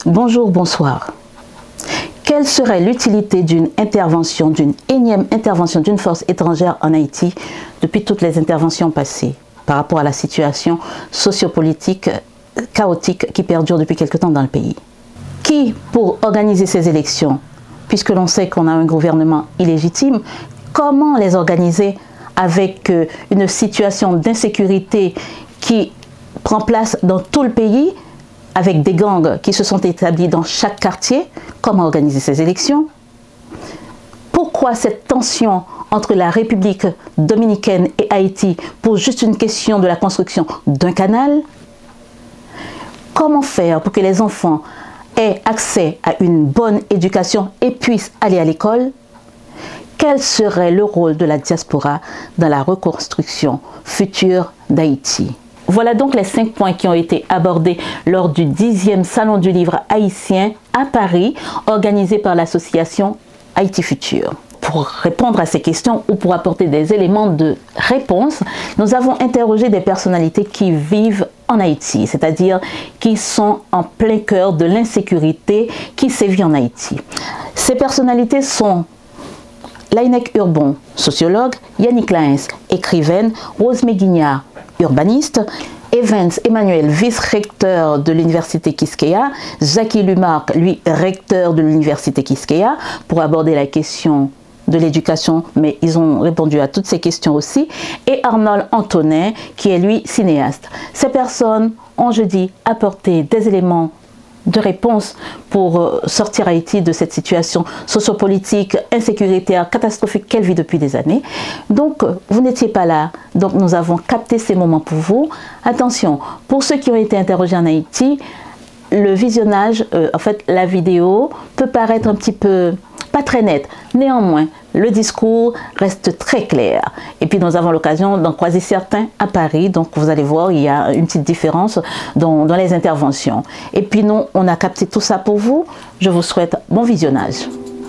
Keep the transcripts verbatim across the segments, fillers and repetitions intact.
Bonjour, bonsoir. Quelle serait l'utilité d'une intervention, d'une énième intervention d'une force étrangère en Haïti depuis toutes les interventions passées par rapport à la situation sociopolitique chaotique qui perdure depuis quelque temps dans le pays? Qui, pour organiser ces élections, puisque l'on sait qu'on a un gouvernement illégitime, comment les organiser avec une situation d'insécurité qui prend place dans tout le pays, avec des gangs qui se sont établis dans chaque quartier? Comment organiser ces élections? Pourquoi cette tension entre la République dominicaine et Haïti pour juste une question de la construction d'un canal? Comment faire pour que les enfants aient accès à une bonne éducation et puissent aller à l'école? Quel serait le rôle de la diaspora dans la reconstruction future d'Haïti? Voilà donc les cinq points qui ont été abordés lors du dixième Salon du livre haïtien à Paris, organisé par l'association Haïti Futur. Pour répondre à ces questions ou pour apporter des éléments de réponse, nous avons interrogé des personnalités qui vivent en Haïti, c'est-à-dire qui sont en plein cœur de l'insécurité qui sévit en Haïti. Ces personnalités sont Laïnek Urbon, sociologue, Yannick Laens, écrivaine, Rose Méguignard, urbaniste, Evans Emmanuel, vice-recteur de l'université Quisqueya, Jackie Lumarc, lui, recteur de l'université Quisqueya, pour aborder la question de l'éducation, mais ils ont répondu à toutes ces questions aussi, et Arnold Antonin, qui est lui cinéaste. Ces personnes ont, je dis, apporté des éléments de réponse pour sortir Haïti de cette situation sociopolitique, insécuritaire, catastrophique qu'elle vit depuis des années. Donc, vous n'étiez pas là, donc nous avons capté ces moments pour vous. Attention, pour ceux qui ont été interrogés en Haïti, le visionnage, euh, en fait, la vidéo peut paraître un petit peu pas très nette. Néanmoins, le discours reste très clair. Et puis, nous avons l'occasion d'en croiser certains à Paris. Donc, vous allez voir, il y a une petite différence dans, dans les interventions. Et puis, nous, on a capté tout ça pour vous. Je vous souhaite bon visionnage.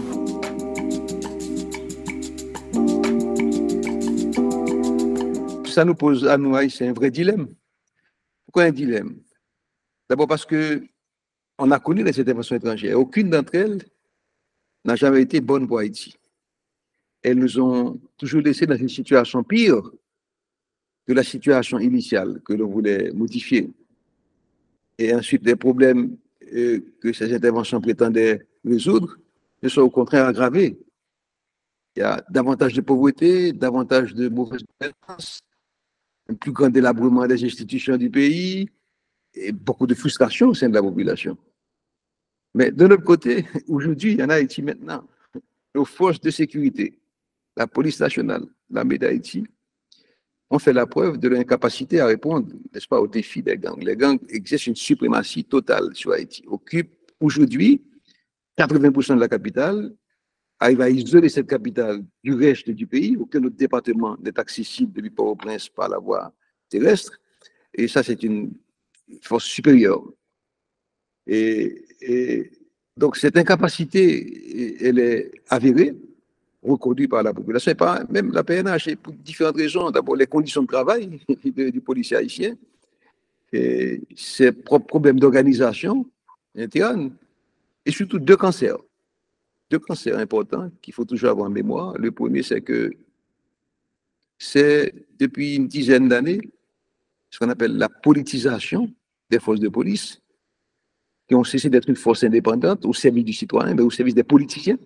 Ça nous pose à nous, c'est un vrai dilemme. Pourquoi un dilemme? D'abord parce que on a connu les interventions étrangères. Aucune d'entre elles n'a jamais été bonne pour Haïti. Elles nous ont toujours laissé dans une situation pire que la situation initiale que l'on voulait modifier. Et ensuite, les problèmes euh, que ces interventions prétendaient résoudre se sont au contraire aggravés. Il y a davantage de pauvreté, davantage de mauvaise gouvernance, un plus grand délabrement des institutions du pays et beaucoup de frustration au sein de la population. Mais de l'autre côté, aujourd'hui, il y en a Haïti maintenant. Nos forces de sécurité, la police nationale, l'armée d'Haïti, ont fait la preuve de leur incapacité à répondre, n'est-ce pas, aux défis des gangs. Les gangs exercent une suprématie totale sur Haïti, occupent aujourd'hui quatre-vingts pour cent de la capitale, arrivent à isoler cette capitale du reste du pays. Aucun autre département n'est accessible depuis Port-au-Prince par la voie terrestre. Et ça, c'est une force supérieure. Et, et donc, cette incapacité, elle est avérée, reconnue par la population, et par même la P N H, et pour différentes raisons. D'abord, les conditions de travail de, du policier haïtien, et ses propres problèmes d'organisation interne, et surtout deux cancers. Deux cancers importants qu'il faut toujours avoir en mémoire. Le premier, c'est que c'est depuis une dizaine d'années ce qu'on appelle la politisation des forces de police, qui ont cessé d'être une force indépendante au service du citoyen, mais au service des politiciens.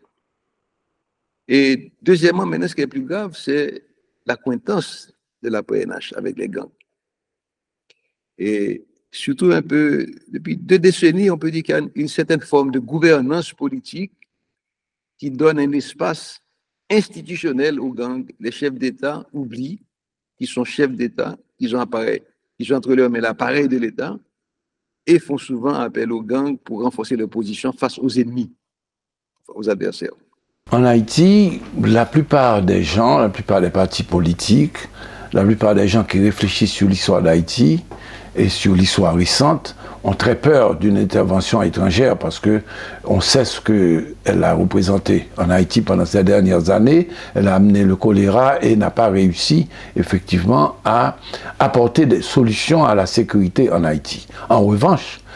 Et deuxièmement, maintenant, ce qui est plus grave, c'est l'accointance de la P N H avec les gangs. Et surtout un peu, depuis deux décennies, on peut dire qu'il y a une certaine forme de gouvernance politique qui donne un espace institutionnel aux gangs. Les chefs d'État oublient qu'ils sont chefs d'État, qu'ils ont appareil, qu'ils ont entre leurs mains l'appareil de l'État, et font souvent appel aux gangs pour renforcer leur position face aux ennemis, aux adversaires. En Haïti, la plupart des gens, la plupart des partis politiques, la plupart des gens qui réfléchissent sur l'histoire d'Haïti et sur l'histoire récente ont très peur d'une intervention étrangère parce que on sait ce qu'elle a représenté en Haïti pendant ces dernières années. Elle a amené le choléra et n'a pas réussi effectivement à apporter des solutions à la sécurité en Haïti. En revanche,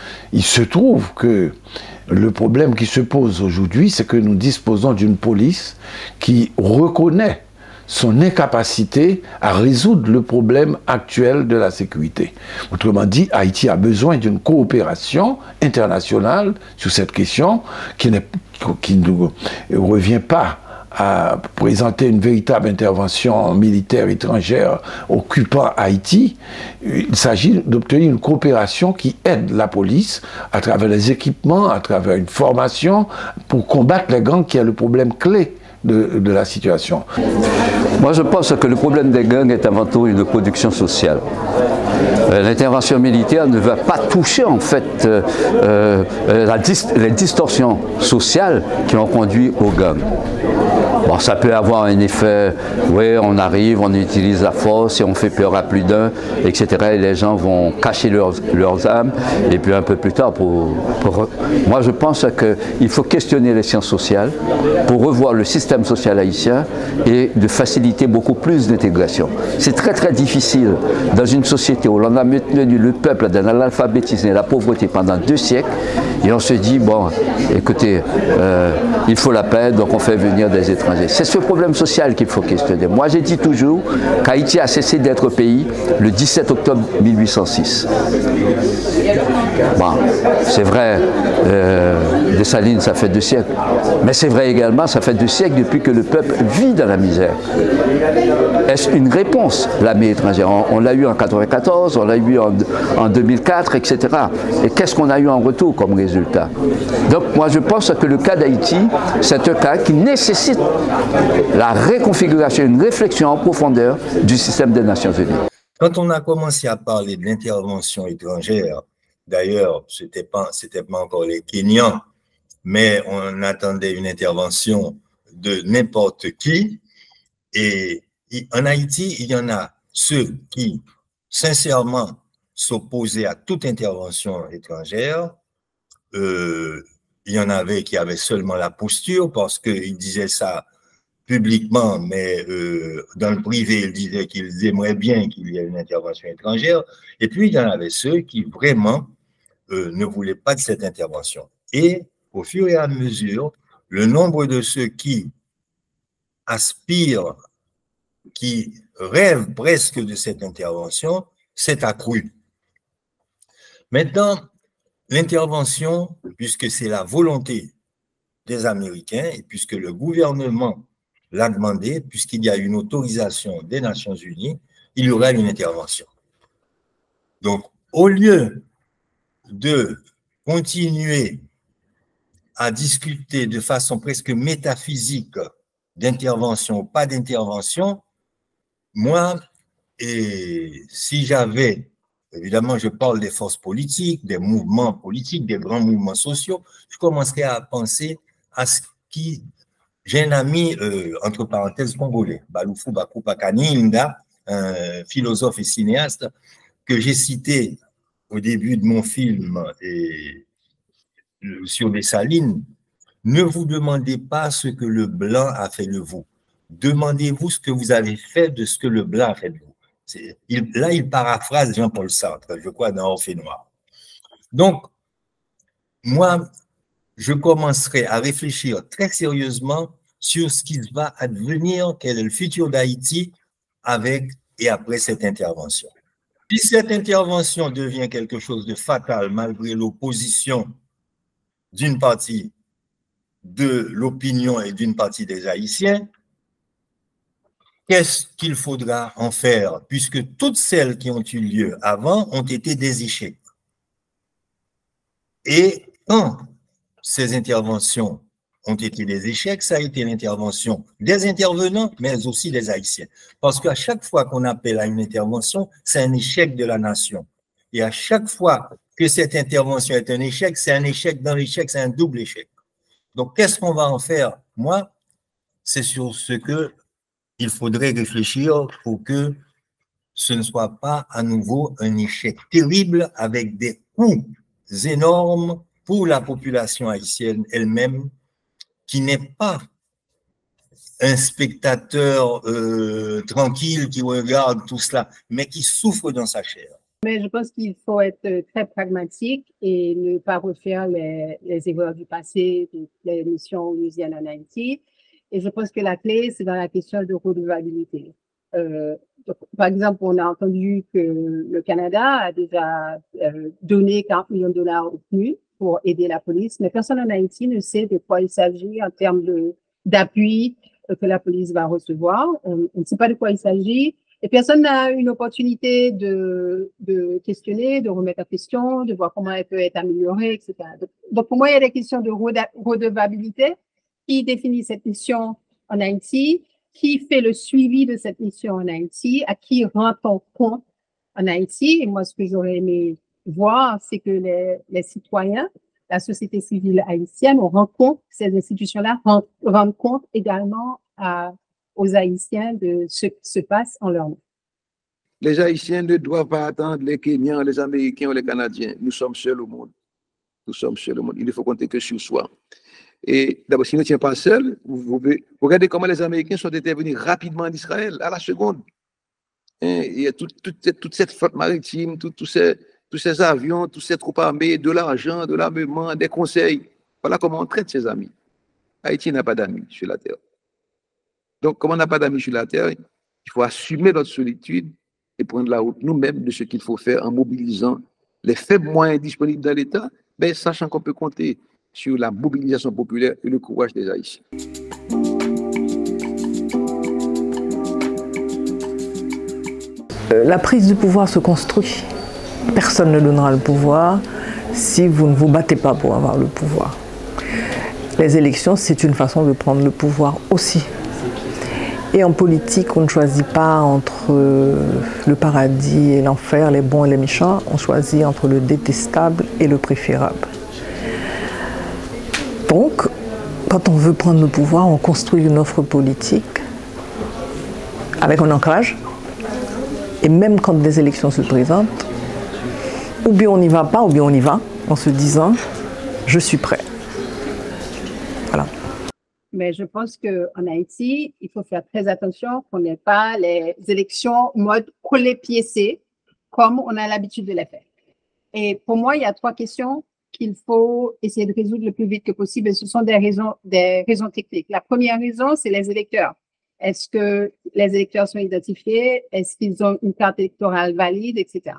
Il se trouve que le problème qui se pose aujourd'hui, c'est que nous disposons d'une police qui reconnaît son incapacité à résoudre le problème actuel de la sécurité. Autrement dit, Haïti a besoin d'une coopération internationale sur cette question qui, n'est, qui ne revient pas à présenter une véritable intervention militaire étrangère occupant Haïti. Il s'agit d'obtenir une coopération qui aide la police à travers les équipements, à travers une formation pour combattre les gangs qui est le problème clé de, de la situation. Moi, je pense que le problème des gangs est avant tout une production sociale. L'intervention militaire ne va pas toucher en fait euh, euh, la dis les distorsions sociales qui ont conduit aux gangs. Bon, ça peut avoir un effet, oui, on arrive, on utilise la force et on fait peur à plus d'un, et cetera. Et les gens vont cacher leurs, leurs âmes. Et puis un peu plus tard, pour, pour... moi je pense qu'il faut questionner les sciences sociales pour revoir le système social haïtien et de faciliter beaucoup plus d'intégration. C'est très très difficile dans une société où l'on a maintenu le peuple dans l'analphabétisme et la pauvreté pendant deux siècles, et on se dit, bon, écoutez, euh, il faut la paix, donc on fait venir des étrangers. C'est ce problème social qu'il faut questionner. Moi, j'ai dit toujours qu'Haïti a cessé d'être pays le dix-sept octobre mille huit cent six. Bon, c'est vrai, euh, Dessalines, ça fait deux siècles. Mais c'est vrai également, ça fait deux siècles depuis que le peuple vit dans la misère. Est-ce une réponse, l'armée étrangère? On, on l'a eu en mille neuf cent quatre-vingt-quatorze, on l'a eu en, en deux mille quatre, et cetera. Et qu'est-ce qu'on a eu en retour comme résultat? Donc, moi, je pense que le cas d'Haïti, c'est un cas qui nécessite la réconfiguration, une réflexion en profondeur du système des Nations Unies. Quand on a commencé à parler de l'intervention étrangère, d'ailleurs, ce n'était pas, c'était pas encore les Kenyans, mais on attendait une intervention de n'importe qui. Et en Haïti, il y en a ceux qui, sincèrement, s'opposaient à toute intervention étrangère. Euh, il y en avait qui avaient seulement la posture parce qu'ils disaient ça publiquement, mais euh, dans le privé, ils disaient qu'ils aimeraient bien qu'il y ait une intervention étrangère. Et puis, il y en avait ceux qui vraiment euh, ne voulaient pas de cette intervention. Et au fur et à mesure, le nombre de ceux qui aspirent, qui rêvent presque de cette intervention, s'est accru. Maintenant, l'intervention, puisque c'est la volonté des Américains et puisque le gouvernement l'a demandé, puisqu'il y a une autorisation des Nations Unies, il y aura une intervention. Donc, au lieu de continuer à discuter de façon presque métaphysique d'intervention ou pas d'intervention, moi, et si j'avais, évidemment, je parle des forces politiques, des mouvements politiques, des grands mouvements sociaux, je commencerais à penser à ce qui... J'ai un ami, euh, entre parenthèses, congolais, Baloufou Bakoupa Kaninda, un philosophe et cinéaste, que j'ai cité au début de mon film et, euh, sur Dessalines. Ne vous demandez pas ce que le blanc a fait de vous. Demandez-vous ce que vous avez fait de ce que le blanc a fait de vous. Il, là, il paraphrase Jean-Paul Sartre, je crois, dans Orphée Noir. Donc, moi, je commencerai à réfléchir très sérieusement sur ce qui va advenir, quel est le futur d'Haïti avec et après cette intervention. Si cette intervention devient quelque chose de fatal malgré l'opposition d'une partie de l'opinion et d'une partie des Haïtiens, qu'est-ce qu'il faudra en faire puisque toutes celles qui ont eu lieu avant ont été des échecs? Et quand ces interventions ont été des échecs, ça a été l'intervention des intervenants, mais aussi des Haïtiens. Parce qu'à chaque fois qu'on appelle à une intervention, c'est un échec de la nation. Et à chaque fois que cette intervention est un échec, c'est un échec dans l'échec, c'est un double échec. Donc, qu'est-ce qu'on va en faire? Moi, c'est sur ce que il faudrait réfléchir pour que ce ne soit pas à nouveau un échec terrible avec des coûts énormes pour la population haïtienne elle-même, qui n'est pas un spectateur euh, tranquille qui regarde tout cela, mais qui souffre dans sa chair. Mais je pense qu'il faut être très pragmatique et ne pas refaire les, les erreurs du passé, les missions onusiennes en Haïti. Et je pense que la clé, c'est dans la question de redevabilité. Euh, donc, par exemple, on a entendu que le Canada a déjà euh, donné quarante millions de dollars au P N U pour aider la police, mais personne en Haïti ne sait de quoi il s'agit en termes de, d'appui que la police va recevoir. On, on ne sait pas de quoi il s'agit. Et personne n'a une opportunité de, de questionner, de remettre en question, de voir comment elle peut être améliorée, et cetera. Donc, donc pour moi, il y a des questions de redevabilité. Qui définit cette mission en Haïti? Qui fait le suivi de cette mission en Haïti? À qui rend-on compte en Haïti? Et moi, ce que j'aurais aimé voir, c'est que les, les citoyens, la société civile haïtienne, on rend compte, ces institutions-là rendent, rendent compte également à aux Haïtiens de ce qui se passe en leur nom. Les Haïtiens ne doivent pas attendre les Kenyans, les Américains ou les Canadiens. Nous sommes seuls au monde. Nous sommes seuls au monde. Il ne faut compter que sur soi. Et d'abord, si nous ne tient pas seuls, vous, vous, vous regardez comment les Américains sont intervenus rapidement en Israël, à la seconde. Hein, il y a tout, tout, toute cette flotte maritime, tout, tout ces, tous ces avions, toutes ces troupes armées, de l'argent, de l'armement, des conseils. Voilà comment on traite ses amis. Haïti n'a pas d'amis sur la terre. Donc, comme on n'a pas d'amis sur la terre, il faut assumer notre solitude et prendre la route nous-mêmes de ce qu'il faut faire en mobilisant les faibles moyens disponibles dans l'État, mais sachant qu'on peut compter sur la mobilisation populaire et le courage des Haïtiens. La prise du pouvoir se construit. Personne ne donnera le pouvoir si vous ne vous battez pas pour avoir le pouvoir. Les élections, c'est une façon de prendre le pouvoir aussi. Et en politique, on ne choisit pas entre le paradis et l'enfer, les bons et les méchants, on choisit entre le détestable et le préférable. Donc, quand on veut prendre le pouvoir, on construit une offre politique avec un ancrage. Et même quand des élections se présentent, ou bien on n'y va pas, ou bien on y va, en se disant « je suis prêt ». Voilà. Mais je pense qu'en Haïti, il faut faire très attention qu'on n'ait pas les élections mode collé-piécé, comme on a l'habitude de les faire. Et pour moi, il y a trois questions qu'il faut essayer de résoudre le plus vite que possible. Et ce sont des raisons, des raisons techniques. La première raison, c'est les électeurs. Est-ce que les électeurs sont identifiés? Est-ce qu'ils ont une carte électorale valide, et cetera.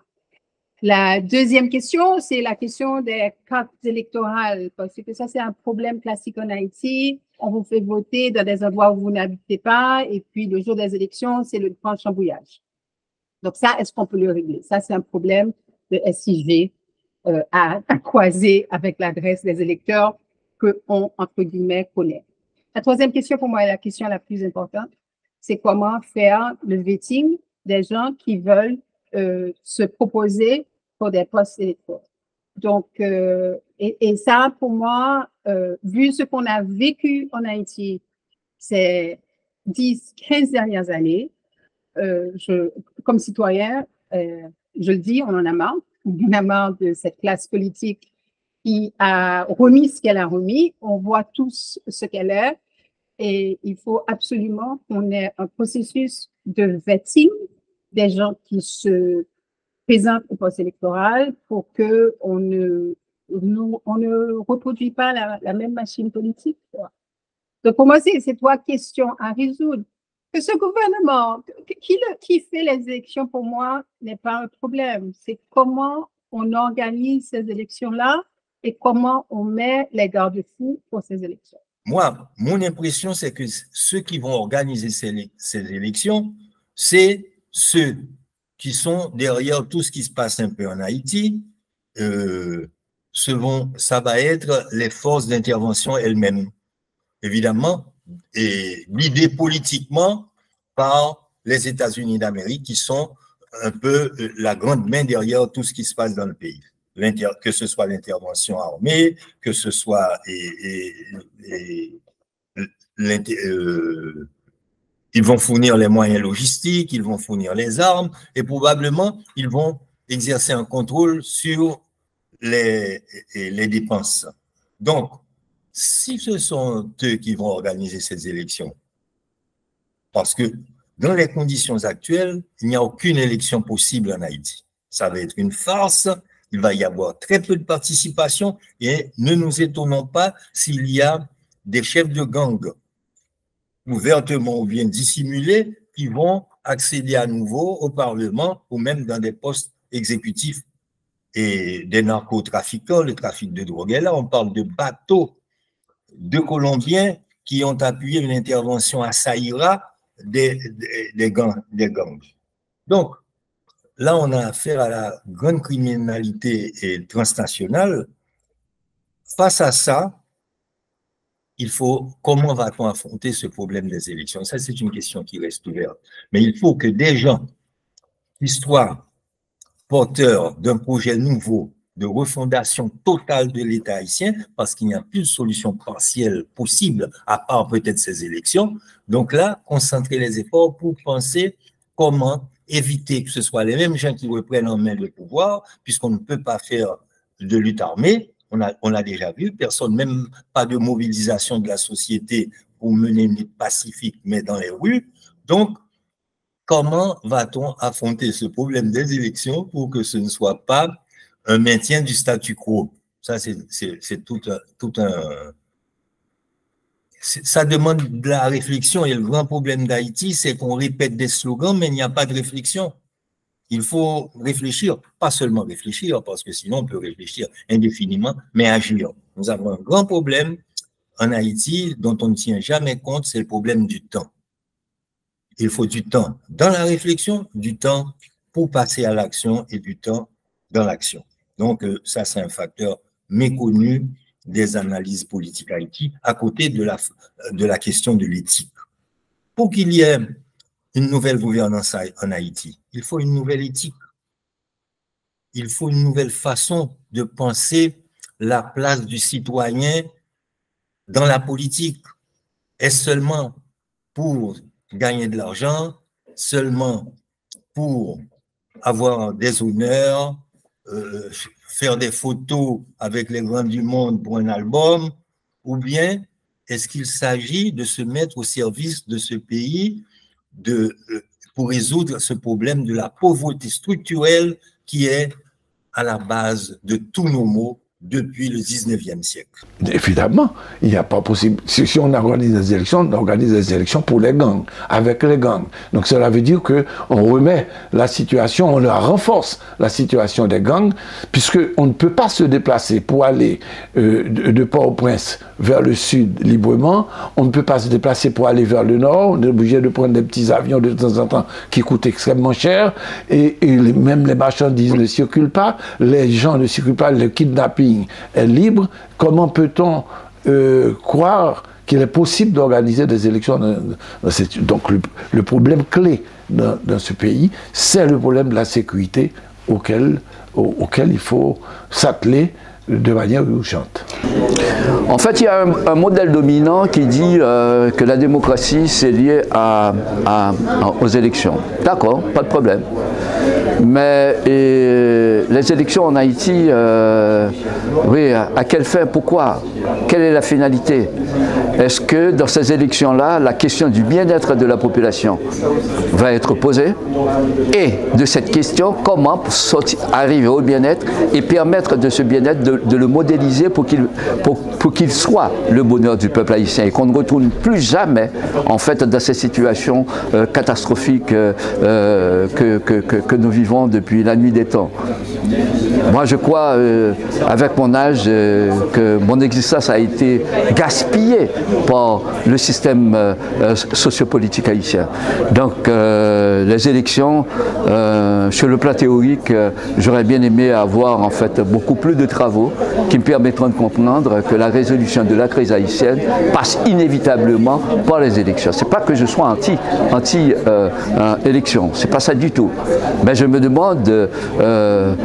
La deuxième question, c'est la question des cartes électorales, parce que ça, c'est un problème classique en Haïti. On vous fait voter dans des endroits où vous n'habitez pas, et puis le jour des élections, c'est le grand chambouillage. Donc ça, est-ce qu'on peut le régler? Ça, c'est un problème de S I G euh, à, à croiser avec l'adresse des électeurs qu'on, entre guillemets, connaît. La troisième question, pour moi, est la question la plus importante. C'est comment faire le vetting des gens qui veulent euh, se proposer pour des postes électoraux. Donc, euh, et, et ça, pour moi, euh, vu ce qu'on a vécu en Haïti ces dix, quinze dernières années, euh, je, comme citoyen, euh, je le dis, on en a marre. On en a marre de cette classe politique qui a remis ce qu'elle a remis. On voit tous ce qu'elle est. Et il faut absolument qu'on ait un processus de vetting des gens qui se présentent au poste électoral pour qu'on ne, nous, on ne reproduit pas la, la même machine politique. Donc, pour moi, c'est ces trois questions à résoudre. Que ce gouvernement, qui, le, qui fait les élections, pour moi, n'est pas un problème. C'est comment on organise ces élections-là et comment on met les garde-fous pour ces élections. Moi, mon impression, c'est que ceux qui vont organiser ces, ces élections, c'est ceux qui sont derrière tout ce qui se passe un peu en Haïti. Euh, ce vont, ça va être les forces d'intervention elles-mêmes, évidemment, et guidées politiquement par les États-Unis d'Amérique, qui sont un peu la grande main derrière tout ce qui se passe dans le pays. Que ce soit l'intervention armée, que ce soit et, et, et, euh, ils vont fournir les moyens logistiques, ils vont fournir les armes et probablement ils vont exercer un contrôle sur les, les dépenses. Donc, si ce sont eux qui vont organiser ces élections, parce que dans les conditions actuelles, il n'y a aucune élection possible en Haïti. ça va être une farce, il va y avoir très peu de participation et ne nous étonnons pas s'il y a des chefs de gang, ouvertement ou bien dissimulés, qui vont accéder à nouveau au Parlement ou même dans des postes exécutifs. Et des narcotrafiquants, le trafic de drogue est là, on parle de bateaux de Colombiens qui ont appuyé une intervention à Saïra des, des, des, gangs, des gangs. Donc, là, on a affaire à la grande criminalité transnationale. Face à ça, il faut, comment va-t-on affronter ce problème des élections? Ça, c'est une question qui reste ouverte. Mais il faut que des gens qui soient porteurs d'un projet nouveau de refondation totale de l'État haïtien, parce qu'il n'y a plus de solution partielle possible, à part peut-être ces élections. Donc là, concentrer les efforts pour penser comment éviter que ce soit les mêmes gens qui reprennent en main le pouvoir, puisqu'on ne peut pas faire de lutte armée. On a, on a déjà vu, personne, même pas de mobilisation de la société pour mener une lutte pacifique, mais dans les rues. Donc, comment va-t-on affronter ce problème des élections pour que ce ne soit pas un maintien du statu quo? Ça, c'est tout un, tout un... Ça demande de la réflexion. Et le grand problème d'Haïti, c'est qu'on répète des slogans, mais il n'y a pas de réflexion. Il faut réfléchir, pas seulement réfléchir, parce que sinon on peut réfléchir indéfiniment, mais agir. Nous avons un grand problème en Haïti dont on ne tient jamais compte, c'est le problème du temps. Il faut du temps dans la réflexion, du temps pour passer à l'action et du temps dans l'action. Donc, ça, c'est un facteur méconnu des analyses politiques à Haïti, à côté de la, de la question de l'éthique. Pour qu'il y ait une nouvelle gouvernance en Haïti, il faut une nouvelle éthique. Il faut une nouvelle façon de penser la place du citoyen dans la politique. Est-ce seulement pour gagner de l'argent, seulement pour avoir des honneurs, euh, faire des photos avec les grands du monde pour un album, ou bien est-ce qu'il s'agit de se mettre au service de ce pays de, euh, pour résoudre ce problème de la pauvreté structurelle qui est à la base de tous nos maux depuis le dix-neuvième siècle. Évidemment, il n'y a pas possible. Si, si on organise des élections, on organise des élections pour les gangs, avec les gangs. Donc cela veut dire qu'on remet la situation, on la renforce la situation des gangs, puisqu'on ne peut pas se déplacer pour aller euh, de, de Port-au-Prince vers le sud librement, on ne peut pas se déplacer pour aller vers le nord, on est obligé de prendre des petits avions de temps en temps qui coûtent extrêmement cher, et, et les, même les marchandises ne circulent pas, les gens ne circulent pas, le kidnapping est libre. Comment peut-on euh, croire qu'il est possible d'organiser des élections dans, dans cette... Donc le, le problème clé dans, dans ce pays, c'est le problème de la sécurité auquel, au, auquel il faut s'atteler de manière urgente. En fait, il y a un, un modèle dominant qui dit euh, que la démocratie, c'est lié à, à, à, aux élections. D'accord, pas de problème. Mais et, les élections en Haïti, euh, oui, à, à quelle fin, pourquoi? Quelle est la finalité? Est-ce que dans ces élections-là, la question du bien-être de la population va être posée? Et de cette question, comment sortir, arriver au bien-être et permettre de ce bien-être de, de le modéliser pour qu'il pour, pour qu'il soit le bonheur du peuple haïtien et qu'on ne retourne plus jamais en fait dans ces situations euh, catastrophiques euh, euh, que, que, que, que nous vivons depuis la nuit des temps. Moi, je crois, euh, avec mon âge, euh, que mon existence a été gaspillée par le système euh, sociopolitique haïtien. Donc, euh, les élections, euh, sur le plan théorique, euh, j'aurais bien aimé avoir en fait beaucoup plus de travaux qui me permettront de comprendre que la résolution de la crise haïtienne passe inévitablement par les élections. C'est pas que je sois anti, anti euh, euh, élection, c'est pas ça du tout. Mais je me demande, euh, euh,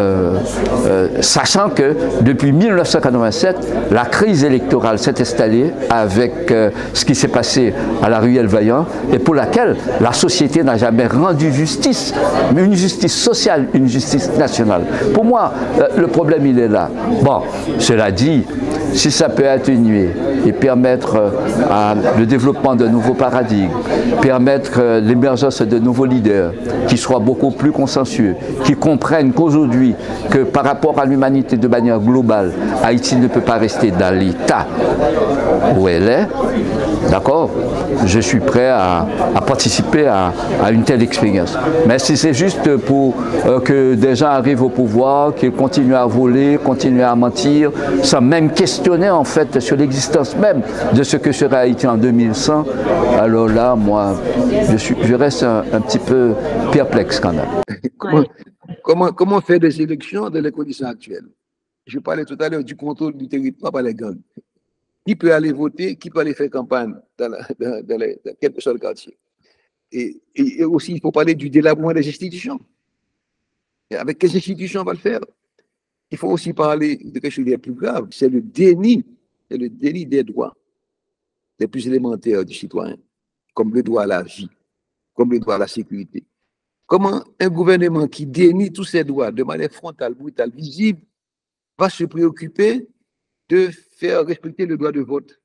euh, sachant que depuis mille neuf cent quatre-vingt-sept, la crise électorale s'est installée avec euh, ce qui s'est passé à la ruelle Vaillant et pour laquelle la société n'a jamais rendu justice, mais une justice sociale, une justice nationale. Pour moi, euh, le problème il est là. Bon, cela dit, si ça peut atténuer et permettre euh, à, le développement de nouveaux paradigmes, permettre euh, l'émergence de nouveaux leaders qui soient beaucoup plus conscients consensueux, qui comprennent qu'aujourd'hui, que par rapport à l'humanité de manière globale, Haïti ne peut pas rester dans l'état où elle est, d'accord, je suis prêt à, à participer à, à une telle expérience. Mais si c'est juste pour euh, que des gens arrivent au pouvoir, qu'ils continuent à voler, continuent à mentir, sans même questionner en fait sur l'existence même de ce que serait Haïti en deux mille cent, alors là, moi, je, suis, je reste un, un petit peu perplexe quand même. Comment, comment, comment faire des élections dans les conditions actuelles? Je parlais tout à l'heure du contrôle du territoire par les gangs. Qui peut aller voter, qui peut aller faire campagne dans, la, dans, dans, les, dans quel que soit le quartier. Et, et, et aussi, il faut parler du délabrement des institutions. Et avec quelles institutions on va le faire? Il faut aussi parler de quelque chose de plus grave, c'est le déni, c'est le déni des droits les plus élémentaires du citoyen, comme le droit à la vie, comme le droit à la sécurité. Comment un gouvernement qui dénie tous ces droits de manière frontale, brutale, visible, va se préoccuper de faire respecter le droit de vote,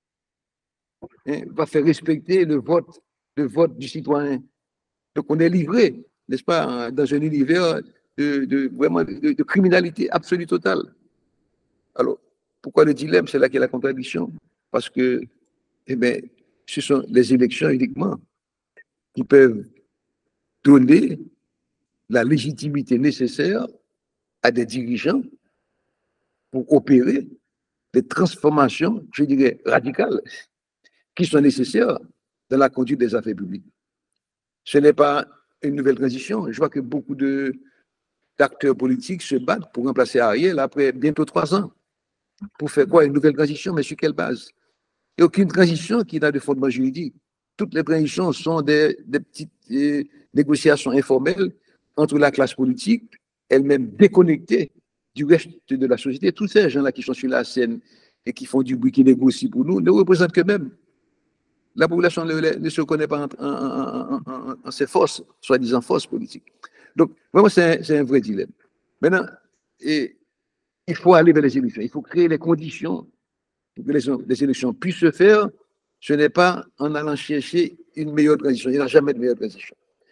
hein, va faire respecter le vote, le vote du citoyen. Donc on est livré, n'est-ce pas, dans un univers de, de vraiment de, de criminalité absolue totale. Alors, pourquoi le dilemme? C'est là qu'il y a la contradiction. Parce que, eh bien, ce sont les élections uniquement qui peuvent donner la légitimité nécessaire à des dirigeants pour opérer des transformations, je dirais, radicales, qui sont nécessaires dans la conduite des affaires publiques. Ce n'est pas une nouvelle transition. Je vois que beaucoup de, d'acteurs politiques se battent pour remplacer Ariel après bientôt trois ans. Pour faire quoi? Une nouvelle transition, mais sur quelle base? Il n'y a aucune transition qui n'a de fondement juridique. Toutes les transitions sont des, des petites euh, négociations informelles entre la classe politique, elle-même déconnectée du reste de la société. Tous ces gens-là qui sont sur la scène et qui font du bruit, qui négocient pour nous, ne représentent qu'eux-mêmes. La population ne, ne se reconnaît pas en, en, en, en, en ses forces, soi-disant forces politiques. Donc, vraiment, c'est un, un vrai dilemme. Maintenant, et, il faut aller vers les élections. Il faut créer les conditions pour que les, les élections puissent se faire. Ce n'est pas en allant chercher une meilleure transition. Il n'y a jamais de meilleure transition.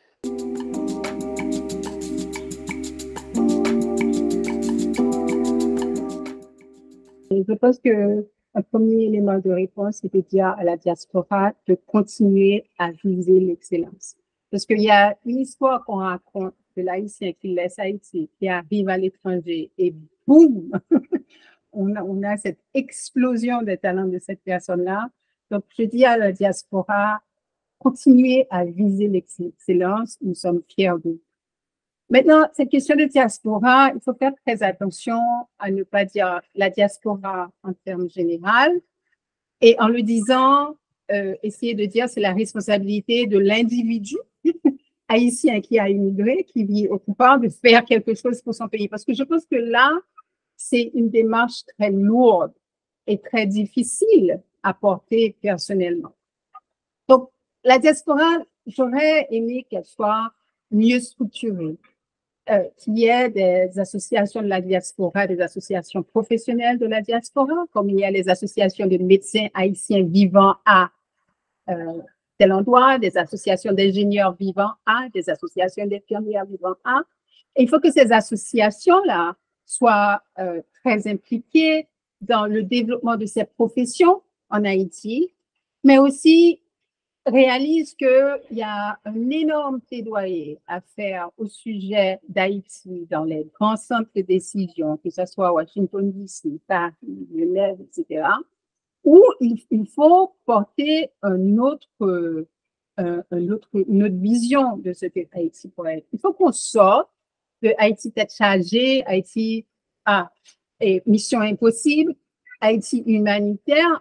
Je pense qu'un premier élément de réponse, c'est de dire à la diaspora de continuer à viser l'excellence. Parce qu'il y a une histoire qu'on raconte de l'Haïtien qui laisse Haïti, qui arrive à l'étranger et boum, on, a, on a cette explosion des talents de cette personne-là. Donc, je dis à la diaspora, continuez à viser l'excellence, nous sommes fiers de vous. Maintenant, cette question de diaspora, il faut faire très attention à ne pas dire la diaspora en termes généraux, et en le disant, euh, essayer de dire c'est la responsabilité de l'individu haïtien qui a immigré, qui vit au pouvoir, de faire quelque chose pour son pays. Parce que je pense que là, c'est une démarche très lourde et très difficile à porter personnellement. Donc, la diaspora, j'aurais aimé qu'elle soit mieux structurée, euh, qu'il y ait des associations de la diaspora, des associations professionnelles de la diaspora, comme il y a les associations de médecins haïtiens vivant à euh, tel endroit, des associations d'ingénieurs vivant à, des associations d'infirmières vivant à. Et il faut que ces associations-là soient euh, très impliquées dans le développement de ces professions en Haïti, mais aussi réalisent qu'il y a un énorme plaidoyer à faire au sujet d'Haïti dans les grands centres de décision, que ce soit Washington D C, Paris, Genève, et cetera, où il, il faut porter un autre, euh, un autre, une autre vision de ce que Haïti pourrait être. Il faut qu'on sorte de Haïti tête chargée, Haïti ah, et mission impossible, Haïti humanitaire,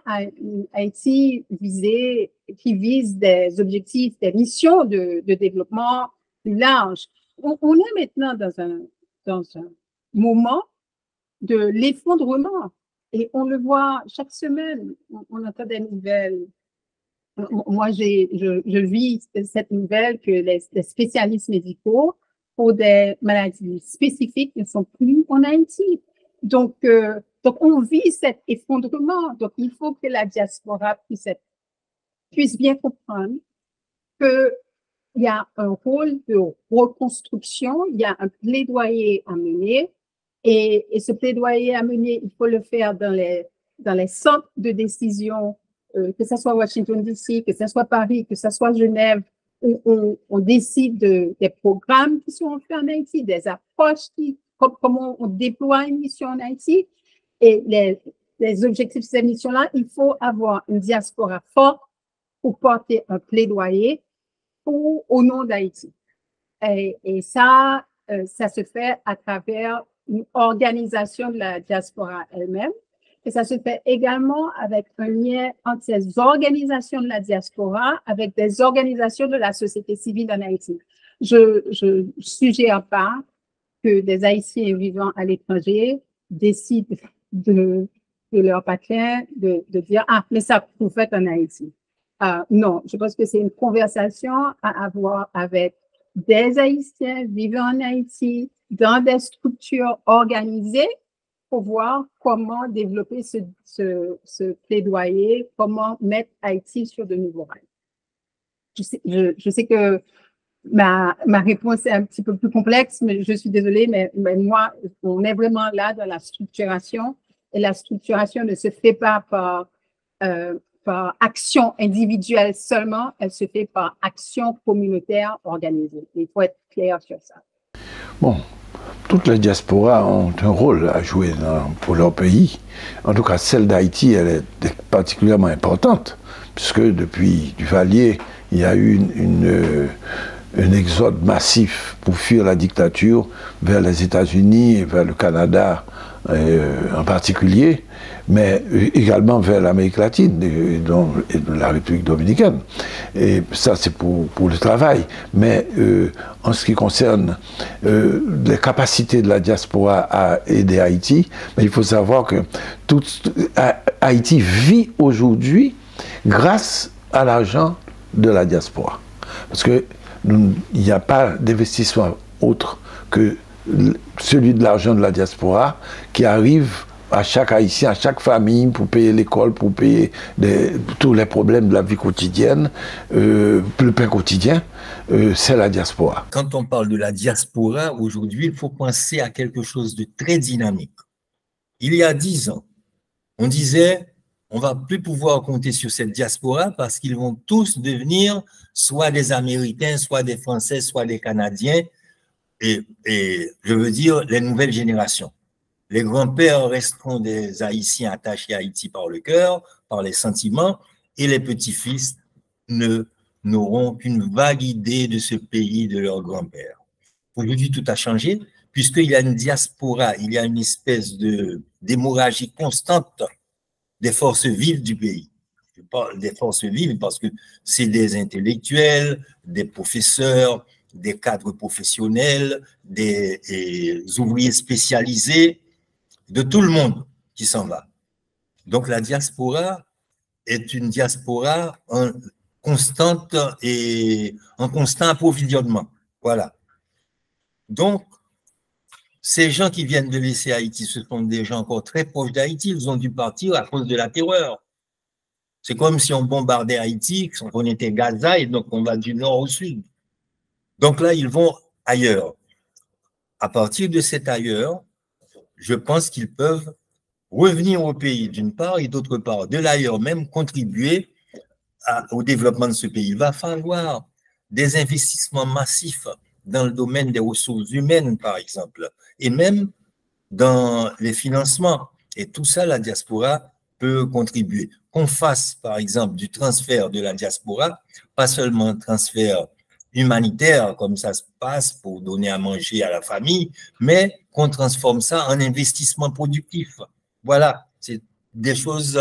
Haïti visé, qui vise des objectifs, des missions de, de développement plus larges. On, on est maintenant dans un, dans un moment de l'effondrement. Et on le voit chaque semaine, on, on entend des nouvelles. Moi, j'ai, je, je vis cette nouvelle que les, les spécialistes médicaux pour des maladies spécifiques ne sont plus en Haïti. Donc, euh, donc, on vit cet effondrement. Donc, il faut que la diaspora puisse, être, puisse bien comprendre que il y a un rôle de reconstruction, il y a un plaidoyer à mener. Et, et ce plaidoyer à mener, il faut le faire dans les, dans les centres de décision, euh, que ce soit Washington D C, que ce soit Paris, que ce soit Genève, où on, on décide de, des programmes qui sont faits en Haïti, des approches, qui, comment on déploie une mission en Haïti. Et les, les objectifs de ces missions-là, il faut avoir une diaspora forte pour porter un plaidoyer pour, au nom d'Haïti. Et, et ça, euh, ça se fait à travers une organisation de la diaspora elle-même. Et ça se fait également avec un lien entre ces organisations de la diaspora avec des organisations de la société civile en Haïti. Je, je suggère pas que des Haïtiens vivant à l'étranger décident de, de leur patrie de, de dire « Ah, mais ça, vous faites en Haïti. Euh, » Non, je pense que c'est une conversation à avoir avec des Haïtiens vivant en Haïti dans des structures organisées pour voir comment développer ce, ce, ce plaidoyer, comment mettre Haïti sur de nouveaux rails. Je sais, je, je sais que ma, ma réponse est un petit peu plus complexe, mais je suis désolée, mais, mais moi, on est vraiment là dans la structuration, et la structuration ne se fait pas par, euh, par action individuelle seulement, elle se fait par action communautaire organisée. Il faut être clair sur ça. Bon, toutes les diasporas ont un rôle à jouer dans, pour leur pays. En tout cas, celle d'Haïti, elle est particulièrement importante, puisque depuis Duvalier, il y a eu une, une, un exode massif pour fuir la dictature vers les États-Unis et vers le Canada euh, en particulier, mais également vers l'Amérique latine et, donc, et la République dominicaine. Et ça, c'est pour, pour le travail. Mais euh, en ce qui concerne euh, les capacités de la diaspora à aider Haïti, mais il faut savoir que tout, Haïti vit aujourd'hui grâce à l'argent de la diaspora. Parce qu'il n'y a pas d'investissement autre que celui de l'argent de la diaspora qui arrive à chaque Haïtien, à chaque famille, pour payer l'école, pour payer des, tous les problèmes de la vie quotidienne, euh, le pain quotidien, euh, c'est la diaspora. Quand on parle de la diaspora, aujourd'hui, il faut penser à quelque chose de très dynamique. Il y a dix ans, on disait, on va plus pouvoir compter sur cette diaspora parce qu'ils vont tous devenir soit des Américains, soit des Français, soit des Canadiens, et, et je veux dire les nouvelles générations. Les grands-pères resteront des Haïtiens attachés à Haïti par le cœur, par les sentiments, et les petits-fils ne n'auront qu'une vague idée de ce pays de leur grand-père. Aujourd'hui, tout a changé, puisqu'il y a une diaspora, il y a une espèce de d'hémorragie constante des forces vives du pays. Je parle des forces vives parce que c'est des intellectuels, des professeurs, des cadres professionnels, des, des ouvriers spécialisés, de tout le monde qui s'en va. Donc la diaspora est une diaspora en constante et en constant approvisionnement. Voilà. Donc, ces gens qui viennent de laisser Haïti, ce sont des gens encore très proches d'Haïti, ils ont dû partir à cause de la terreur. C'est comme si on bombardait Haïti, on était Gaza, et donc on va du nord au sud. Donc là, ils vont ailleurs. À partir de cet ailleurs, je pense qu'ils peuvent revenir au pays d'une part et d'autre part, de l'ailleurs même, contribuer à, au développement de ce pays. Il va falloir des investissements massifs dans le domaine des ressources humaines, par exemple, et même dans les financements. Et tout ça, la diaspora peut contribuer. Qu'on fasse, par exemple, du transfert de la diaspora, pas seulement un transfert humanitaire, comme ça se passe pour donner à manger à la famille, mais qu'on transforme ça en investissement productif. Voilà, c'est des choses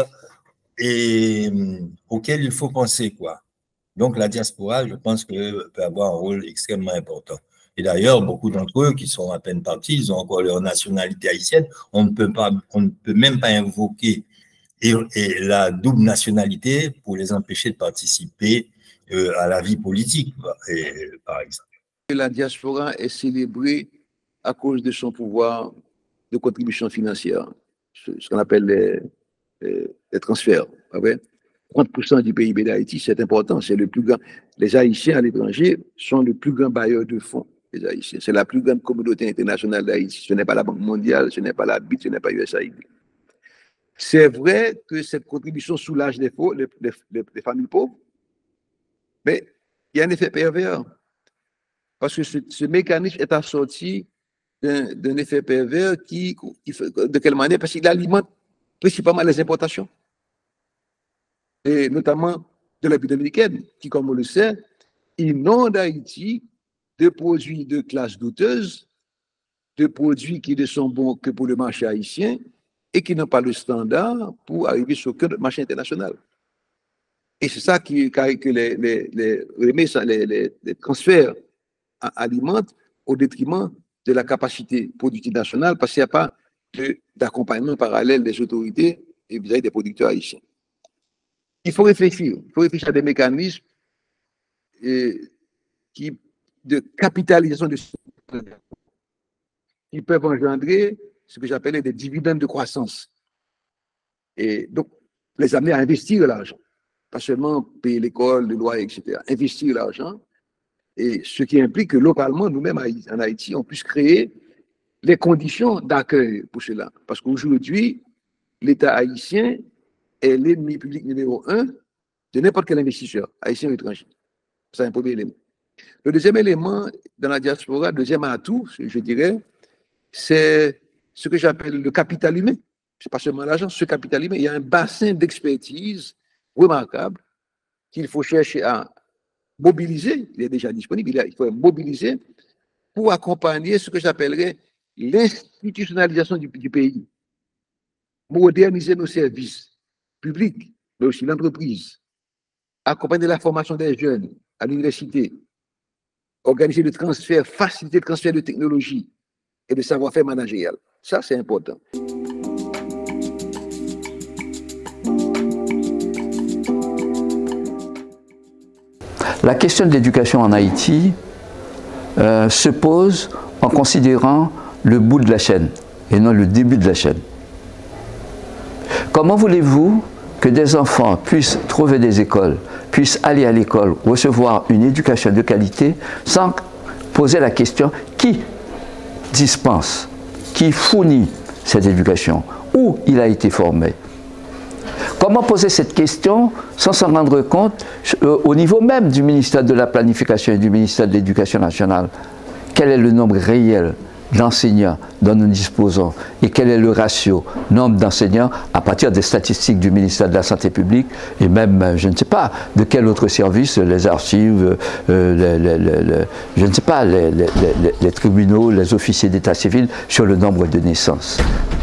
et, auxquelles il faut penser, quoi. Donc, la diaspora, je pense que peut avoir un rôle extrêmement important. Et d'ailleurs, beaucoup d'entre eux qui sont à peine partis, ils ont encore leur nationalité haïtienne. On ne peut pas, on ne peut même pas invoquer et, et la double nationalité pour les empêcher de participer euh, à la vie politique, et, par exemple. La diaspora est célébrée à cause de son pouvoir de contribution financière, ce qu'on appelle les, les, les transferts. trente pour cent du P I B d'Haïti, c'est important, c'est le plus grand. les Haïtiens à l'étranger sont le plus grand bailleur de fonds, les Haïtiens. C'est la plus grande communauté internationale d'Haïti. Ce n'est pas la Banque mondiale, ce n'est pas la B I D, ce n'est pas U S A I D. C'est vrai que cette contribution soulage les, faux, les, les, les, les familles pauvres, mais il y a un effet pervers. Parce que ce, ce mécanisme est assorti d'un effet pervers qui, qui fait, de quelle manière? Parce qu'il alimente principalement les importations. Et notamment de la République dominicaine, qui, comme on le sait, inonde Haïti de produits de classe douteuse, de produits qui ne sont bons que pour le marché haïtien et qui n'ont pas le standard pour arriver sur le marché international. Et c'est ça qui, que les, les, les, les, les, les transferts alimentent au détriment de la capacité productive nationale parce qu'il n'y a pas d'accompagnement parallèle des autorités et vis-à-vis des producteurs haïtiens. Il faut réfléchir, il faut réfléchir à des mécanismes et, qui, de capitalisation de qui peuvent engendrer ce que j'appelle des dividendes de croissance. Et donc, les amener à investir l'argent, pas seulement payer l'école, les lois, et cetera. Investir l'argent, et ce qui implique que localement, nous-mêmes en Haïti, on puisse créer les conditions d'accueil pour cela. Parce qu'aujourd'hui, l'État haïtien est l'ennemi public numéro un de n'importe quel investisseur, haïtien ou étranger. C'est un premier élément. Le deuxième élément, dans la diaspora, le deuxième atout, je dirais, c'est ce que j'appelle le capital humain. Ce n'est pas seulement l'argent, ce capital humain. Il y a un bassin d'expertise remarquable qu'il faut chercher à mobiliser. Il est déjà disponible, il faut mobiliser pour accompagner ce que j'appellerais l'institutionnalisation du, du pays, moderniser nos services publics, mais aussi l'entreprise, accompagner la formation des jeunes à l'université, organiser le transfert, faciliter le transfert de technologie et de savoir-faire managérial. Ça, c'est important. La question de l'éducation en Haïti euh, se pose en considérant le bout de la chaîne et non le début de la chaîne. Comment voulez-vous que des enfants puissent trouver des écoles, puissent aller à l'école, recevoir une éducation de qualité sans poser la question qui dispense, qui fournit cette éducation, où il a été formé? Comment poser cette question sans s'en rendre compte euh, au niveau même du ministère de la Planification et du ministère de l'Éducation nationale? Quel est le nombre réel d'enseignants dont nous disposons et quel est le ratio nombre d'enseignants à partir des statistiques du ministère de la Santé publique et même, je ne sais pas, de quel autre service, les archives, euh, les, les, les, les, je ne sais pas, les, les, les, les tribunaux, les officiers d'état civil sur le nombre de naissances.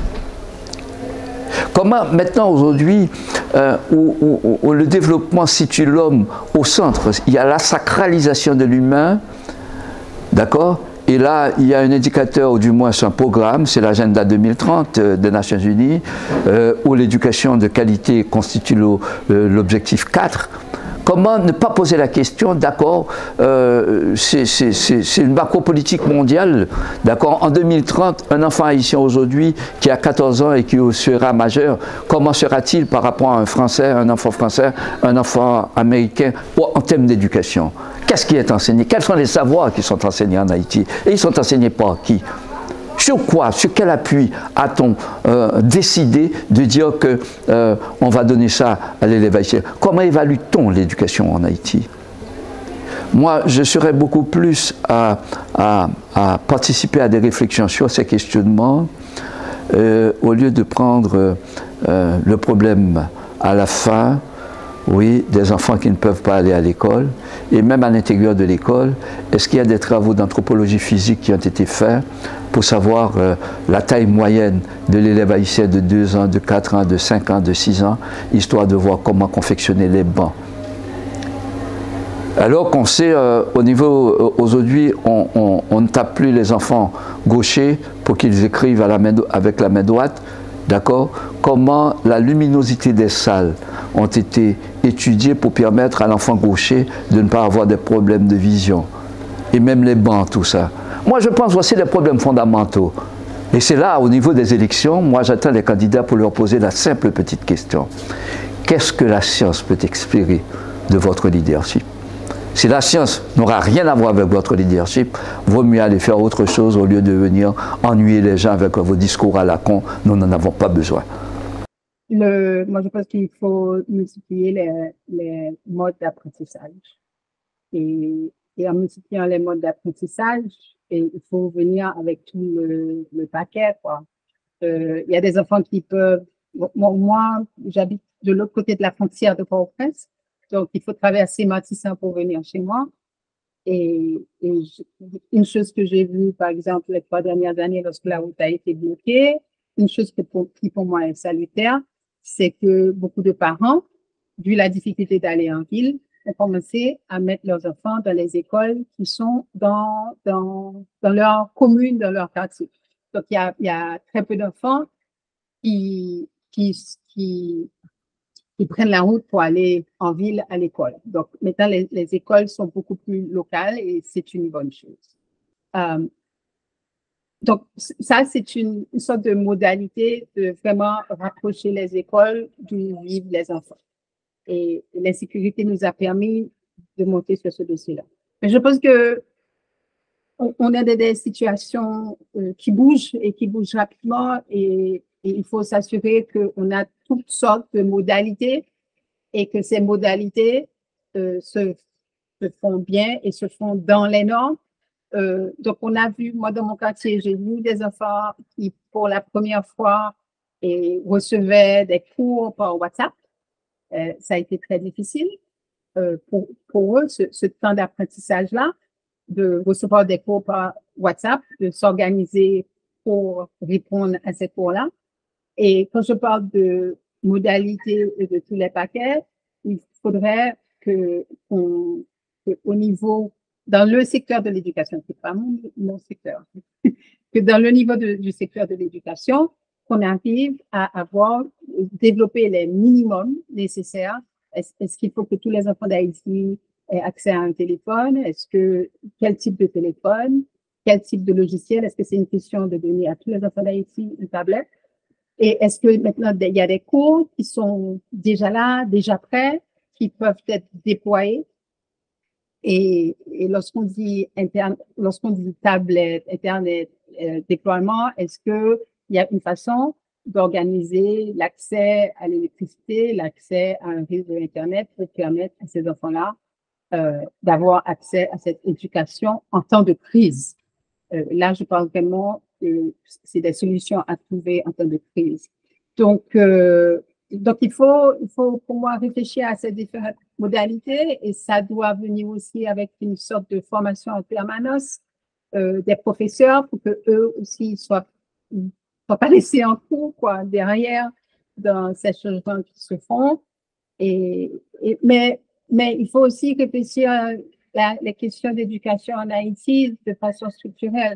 Comment maintenant aujourd'hui, euh, où, où, où le développement situe l'homme au centre, il y a la sacralisation de l'humain, d'accord? Et là, il y a un indicateur, ou du moins un programme, c'est l'agenda deux mille trente euh, des Nations Unies, euh, où l'éducation de qualité constitue l'objectif quatre. Comment ne pas poser la question, d'accord, euh, c'est une macro-politique mondiale, d'accord, en deux mille trente, un enfant haïtien aujourd'hui qui a quatorze ans et qui sera majeur, comment sera-t-il par rapport à un Français, un enfant français, un enfant américain, en termes d'éducation? Qu'est-ce qui est enseigné? Quels sont les savoirs qui sont enseignés en Haïti? Et ils sont enseignés par qui? Sur quoi, sur quel appui a-t-on euh, décidé de dire qu'on euh, va donner ça à l'élève haïtien? Comment évalue-t-on l'éducation en Haïti? Moi, je serais beaucoup plus à, à, à participer à des réflexions sur ces questionnements euh, au lieu de prendre euh, le problème à la fin. Oui, des enfants qui ne peuvent pas aller à l'école, et même à l'intérieur de l'école, est-ce qu'il y a des travaux d'anthropologie physique qui ont été faits pour savoir euh, la taille moyenne de l'élève haïtien de deux ans, de quatre ans, de cinq ans, de six ans, histoire de voir comment confectionner les bancs. Alors qu'on sait, euh, au niveau, euh, aujourd'hui, on, on, on ne tape plus les enfants gauchers pour qu'ils écrivent à la main, avec la main droite, d'accord? Comment la luminosité des salles ont été étudiées pour permettre à l'enfant gaucher de ne pas avoir des problèmes de vision. Et même les bancs, tout ça. Moi, je pense aussi les problèmes fondamentaux. Et c'est là, au niveau des élections, moi, j'attends les candidats pour leur poser la simple petite question. Qu'est-ce que la science peut expirer de votre leadership? Si la science n'aura rien à voir avec votre leadership, vaut mieux aller faire autre chose au lieu de venir ennuyer les gens avec vos discours à la con. Nous n'en avons pas besoin. Le, moi, je pense qu'il faut multiplier les, les modes d'apprentissage. Et, et en multipliant les modes d'apprentissage, il faut venir avec tout le, le paquet, quoi. Euh, il y a des enfants qui peuvent... Bon, moi, j'habite de l'autre côté de la frontière de Port-au-Prince, donc il faut traverser Matissan pour venir chez moi. Et, et je, une chose que j'ai vue, par exemple, les trois dernières années, lorsque la route a été bloquée, une chose que pour, qui pour moi est salutaire, c'est que beaucoup de parents, vu la difficulté d'aller en ville, ont commencé à mettre leurs enfants dans les écoles qui sont dans, dans, dans leur commune, dans leur quartier. Donc, il y a, il y a très peu d'enfants qui, qui, qui, qui prennent la route pour aller en ville à l'école. Donc, maintenant, les, les écoles sont beaucoup plus locales et c'est une bonne chose. Euh, donc, ça, c'est une, une sorte de modalité de vraiment rapprocher les écoles d'où vivent les enfants. Et, et l'insécurité nous a permis de monter sur ce dossier-là. Mais je pense que on, on a des, des situations euh, qui bougent et qui bougent rapidement et, et il faut s'assurer qu'on a toutes sortes de modalités et que ces modalités euh, se, se font bien et se font dans les normes. Euh, donc, on a vu, moi, dans mon quartier, j'ai vu des enfants qui, pour la première fois, et recevaient des cours par WhatsApp. Euh, ça a été très difficile euh, pour, pour eux, ce, ce temps d'apprentissage-là, de recevoir des cours par WhatsApp, de s'organiser pour répondre à ces cours-là. Et quand je parle de modalités et de tous les paquets, il faudrait que, qu'on, que au niveau, dans le secteur de l'éducation, c'est pas mon, mon secteur, que dans le niveau de, du secteur de l'éducation, qu'on arrive à avoir, développer les minimums nécessaires. Est-ce, est-ce qu'il faut que tous les enfants d'Haïti aient accès à un téléphone? Est-ce que, quel type de téléphone? Quel type de logiciel? Est-ce que c'est une question de donner à tous les enfants d'Haïti une tablette? Et est-ce que maintenant, il y a des cours qui sont déjà là, déjà prêts, qui peuvent être déployés? Et, et lorsqu'on dit interne, lorsqu'on dit tablette, Internet, euh, déploiement, est-ce que il y a une façon d'organiser l'accès à l'électricité, l'accès à un réseau Internet pour permettre à ces enfants-là euh, d'avoir accès à cette éducation en temps de crise? Euh, là, je parle vraiment que c'est des solutions à trouver en temps de crise. Donc, euh, donc il faut, il faut pour moi réfléchir à ces différentes modalités et ça doit venir aussi avec une sorte de formation en permanence euh, des professeurs pour que eux aussi soient, soient pas laissés en cours, quoi, derrière dans ces changements qui se font. Et, et mais, mais il faut aussi réfléchir à la, les questions d'éducation en Haïti de façon structurelle.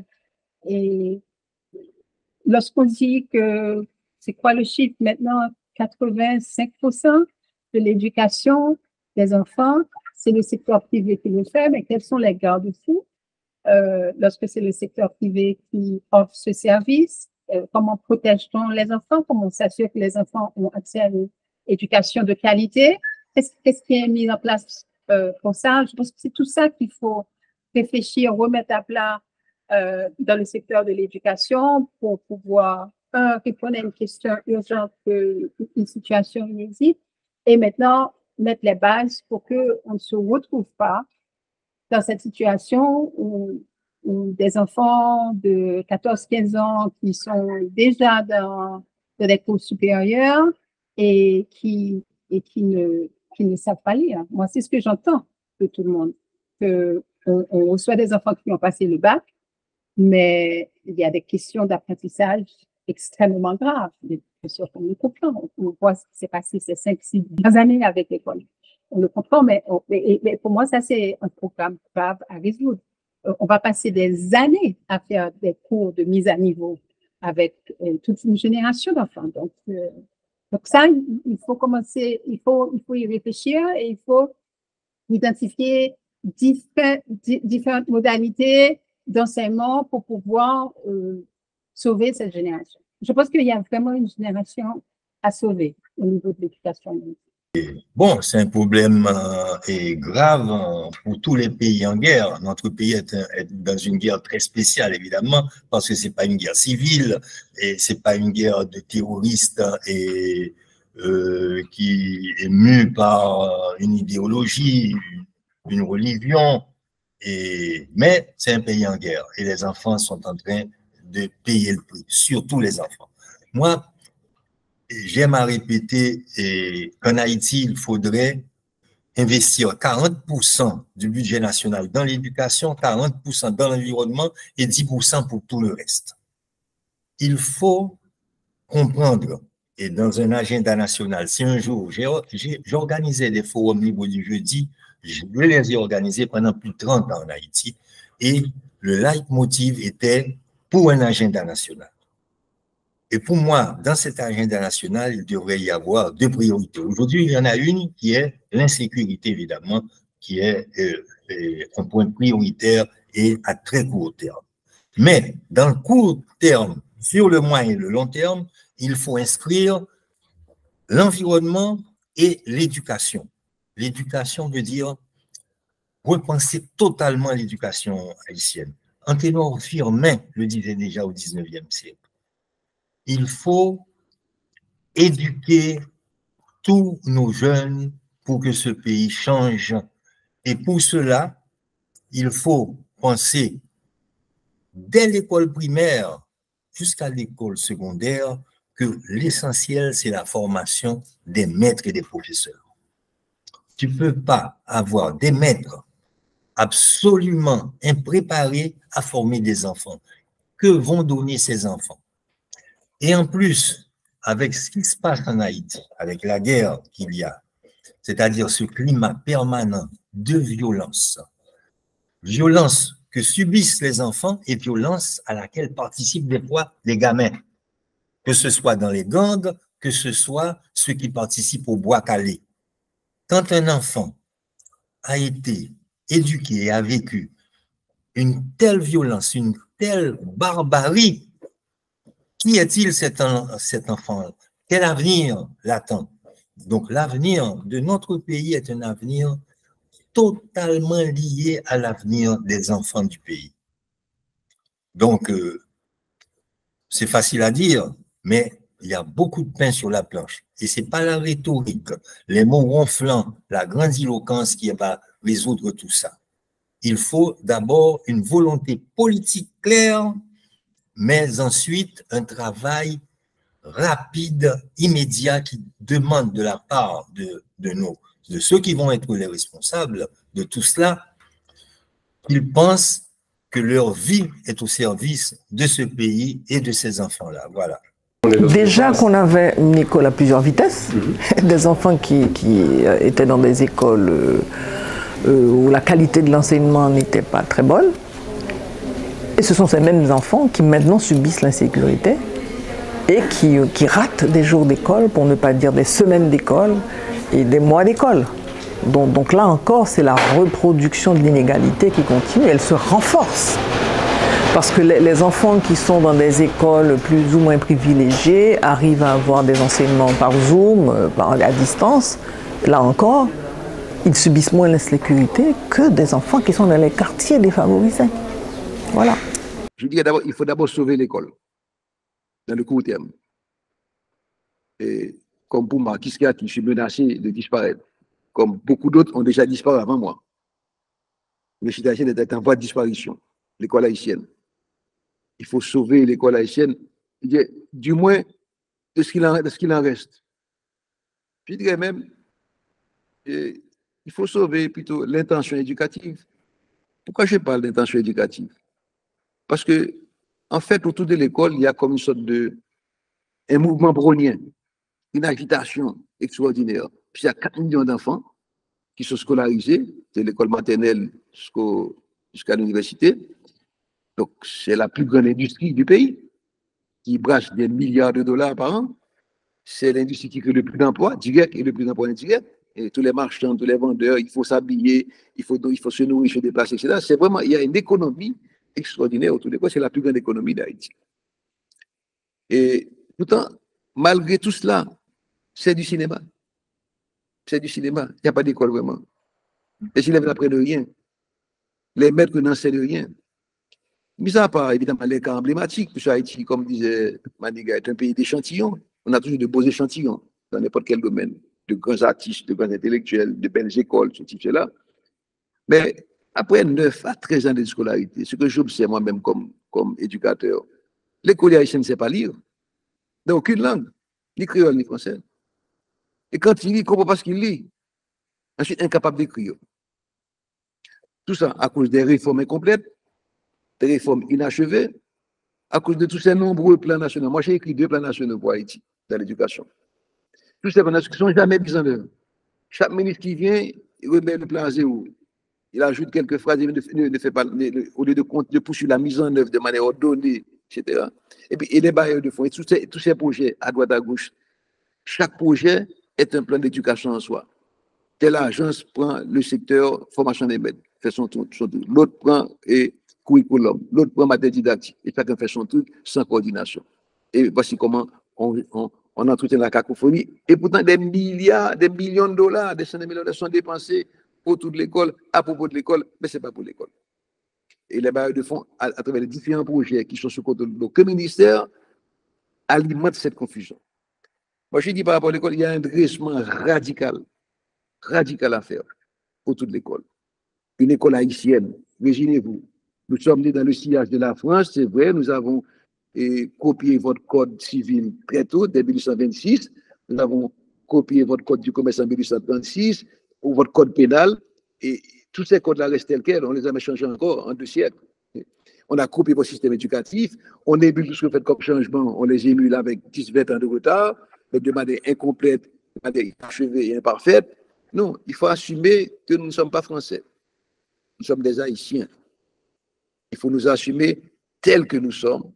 Et lorsqu'on dit que, c'est quoi le chiffre maintenant, quatre-vingt-cinq pour cent de l'éducation des enfants, c'est le secteur privé qui le fait, mais quels sont les garde-fous euh, lorsque c'est le secteur privé qui offre ce service? Euh, comment protège-t-on les enfants? Comment on s'assure que les enfants ont accès à une éducation de qualité? Qu'est-ce, qu'est-ce qui est mis en place euh, pour ça? Je pense que c'est tout ça qu'il faut réfléchir, remettre à plat euh, dans le secteur de l'éducation pour pouvoir un, répondre à une question urgente, une situation inédite, et maintenant mettre les bases pour qu'on ne se retrouve pas dans cette situation où, où des enfants de quatorze quinze ans qui sont déjà dans, dans des cours supérieurs et qui, et qui, ne, qui ne savent pas lire. Moi, c'est ce que j'entends de tout le monde, que on, on reçoit des enfants qui ont passé le bac, mais il y a des questions d'apprentissage extrêmement graves. Bien sûr qu'on le comprend. On voit ce qui s'est passé ces cinq, six années avec l'école. On le comprend, mais, on, mais, mais pour moi, ça, c'est un programme grave à résoudre. On va passer des années à faire des cours de mise à niveau avec euh, toute une génération d'enfants. Donc, euh, donc ça, il faut commencer, il faut, il faut y réfléchir et il faut identifier diffé- di- différentes modalités d'enseignement pour pouvoir euh, sauver cette génération. Je pense qu'il y a vraiment une génération à sauver au niveau de l'éducation. Bon, c'est un problème euh, et grave euh, pour tous les pays en guerre. Notre pays est, est dans une guerre très spéciale, évidemment, parce que c'est pas une guerre civile et c'est pas une guerre de terroristes et euh, qui est mue par une idéologie, une religion. Et, mais c'est un pays en guerre et les enfants sont en train de payer le prix, surtout les enfants. Moi, j'aime à répéter qu'en Haïti, il faudrait investir quarante pour cent du budget national dans l'éducation, quarante pour cent dans l'environnement et dix pour cent pour tout le reste. Il faut comprendre, et dans un agenda national, si un jour j'organisais des forums libres du jeudi, je les ai organisés pendant plus de trente ans en Haïti, et le leitmotiv était pour un agenda national. Et pour moi, dans cet agenda national, il devrait y avoir deux priorités. Aujourd'hui, il y en a une qui est l'insécurité, évidemment, qui est euh, un point prioritaire et à très court terme. Mais dans le court terme, sur le moyen et le long terme, il faut inscrire l'environnement et l'éducation. L'éducation veut dire repenser totalement l'éducation haïtienne. Anténor Firmin le disait déjà au dix-neuvième siècle. Il faut éduquer tous nos jeunes pour que ce pays change. Et pour cela, il faut penser dès l'école primaire jusqu'à l'école secondaire que l'essentiel, c'est la formation des maîtres et des professeurs. Tu ne peux pas avoir des maîtres absolument impréparés à former des enfants. Que vont donner ces enfants? Et en plus, avec ce qui se passe en Haïti, avec la guerre qu'il y a, c'est-à-dire ce climat permanent de violence, violence que subissent les enfants et violence à laquelle participent des fois les gamins, que ce soit dans les gangs, que ce soit ceux qui participent au bois calé. Quand un enfant a été éduqué et a vécu une telle violence, une telle barbarie, qui est-il cet, cet enfant? Quel avenir l'attend? Donc l'avenir de notre pays est un avenir totalement lié à l'avenir des enfants du pays. Donc, euh, c'est facile à dire, mais il y a beaucoup de pain sur la planche. Et ce n'est pas la rhétorique, les mots ronflants, la grandiloquence qui va résoudre tout ça. Il faut d'abord une volonté politique claire, mais ensuite un travail rapide, immédiat, qui demande de la part de, de, nos, de ceux qui vont être les responsables de tout cela, qu'ils pensent que leur vie est au service de ce pays et de ces enfants-là. Voilà. Déjà qu'on avait une école à plusieurs vitesses, mmh. des enfants qui, qui étaient dans des écoles euh, euh, où la qualité de l'enseignement n'était pas très bonne. Et ce sont ces mêmes enfants qui maintenant subissent l'insécurité et qui, qui ratent des jours d'école, pour ne pas dire des semaines d'école et des mois d'école. Donc, donc là encore, c'est la reproduction de l'inégalité qui continue, elle se renforce. Parce que les, les enfants qui sont dans des écoles plus ou moins privilégiées arrivent à avoir des enseignements par Zoom, par, à distance. Là encore, ils subissent moins l'insécurité que des enfants qui sont dans les quartiers défavorisés. Voilà. Je dirais d'abord, il faut d'abord sauver l'école, dans le court terme. Et comme pour moi, qui je suis menacé de disparaître. Comme beaucoup d'autres ont déjà disparu avant moi. Le Chita haïtien est en voie de disparition, l'école haïtienne. Il faut sauver l'école haïtienne, du moins de ce qu'il en, qu en reste. Je dirais même, il faut sauver plutôt l'intention éducative. Pourquoi je parle d'intention éducative? Parce que, en fait, autour de l'école, il y a comme une sorte de un mouvement brownien, une agitation extraordinaire. Puis il y a quatre millions d'enfants qui sont scolarisés, de l'école maternelle jusqu'à l'université. Donc, c'est la plus grande industrie du pays, qui brasse des milliards de dollars par an. C'est l'industrie qui crée le plus d'emplois directs et le plus d'emplois indirects. Et tous les marchands, tous les vendeurs, il faut s'habiller, il faut, il faut se nourrir, se déplacer, et cetera. C'est vraiment, il y a une économie extraordinaire autour de quoi, c'est la plus grande économie d'Haïti. Et pourtant, malgré tout cela, c'est du cinéma. c'est du cinéma. Il n'y a pas d'école vraiment. Les élèves n'apprennent rien. Les maîtres n'enseignent rien. Mis à part, évidemment, les cas emblématiques, puisque Haïti, comme disait Maniga, est un pays d'échantillons. On a toujours de beaux échantillons dans n'importe quel domaine, de grands artistes, de grands intellectuels, de belles écoles, ce type, cela. Mais après neuf à treize ans de scolarité, ce que j'observe moi-même comme, comme éducateur, l'école haïtienne ne sait pas lire, dans aucune langue, ni créole, ni français. Et quand il lit, il ne comprend pas ce qu'il lit. Ensuite, incapable d'écrire. Tout ça à cause des réformes incomplètes, des réformes inachevées, à cause de tous ces nombreux plans nationaux. Moi, j'ai écrit deux plans nationaux pour Haïti, dans l'éducation. Tous ces plans nationaux qui ne sont jamais mis en œuvre. Chaque ministre qui vient, il remet le plan à zéro. Il ajoute quelques phrases, il ne, ne fait pas, ne, au lieu de, de poursuivre la mise en œuvre de manière ordonnée, et cetera. Et puis, et les bailleurs de fonds, et tous ces, tous ces projets à droite, à gauche, chaque projet est un plan d'éducation en soi. Telle agence prend le secteur formation des maîtres, fait son tour, son tour. L'autre prend et curriculum, l'autre prend matière didactique, et chacun fait son truc sans coordination. Et voici comment on, on, on entretient la cacophonie. Et pourtant, des milliards, des millions de dollars, des centaines de millions de dollars sont dépensés autour de l'école, à propos de l'école, mais ce n'est pas pour l'école. Et les bailleurs de fonds, à, à travers les différents projets qui sont sous contrôle de nos ministères, alimentent cette confusion. Moi, je dis par rapport à l'école, il y a un dressement radical, radical à faire autour de l'école. Une école haïtienne, imaginez-vous, nous sommes nés dans le sillage de la France, c'est vrai, nous avons et, copié votre code civil très tôt, dès mille huit cent vingt-six, nous avons copié votre code du commerce en mille huit cent trente-six, ou votre code pénal, et tous ces codes-là restent tels quels, on les a changés encore en deux siècles. On a copié votre système éducatif, on émule tout ce que vous faites comme changement, on les émule avec dix vingt ans de retard, mais de manière incomplète, de manière inachevée et imparfaite. Non, il faut assumer que nous ne sommes pas français. Nous sommes des Haïtiens. Il faut nous assumer tels que nous sommes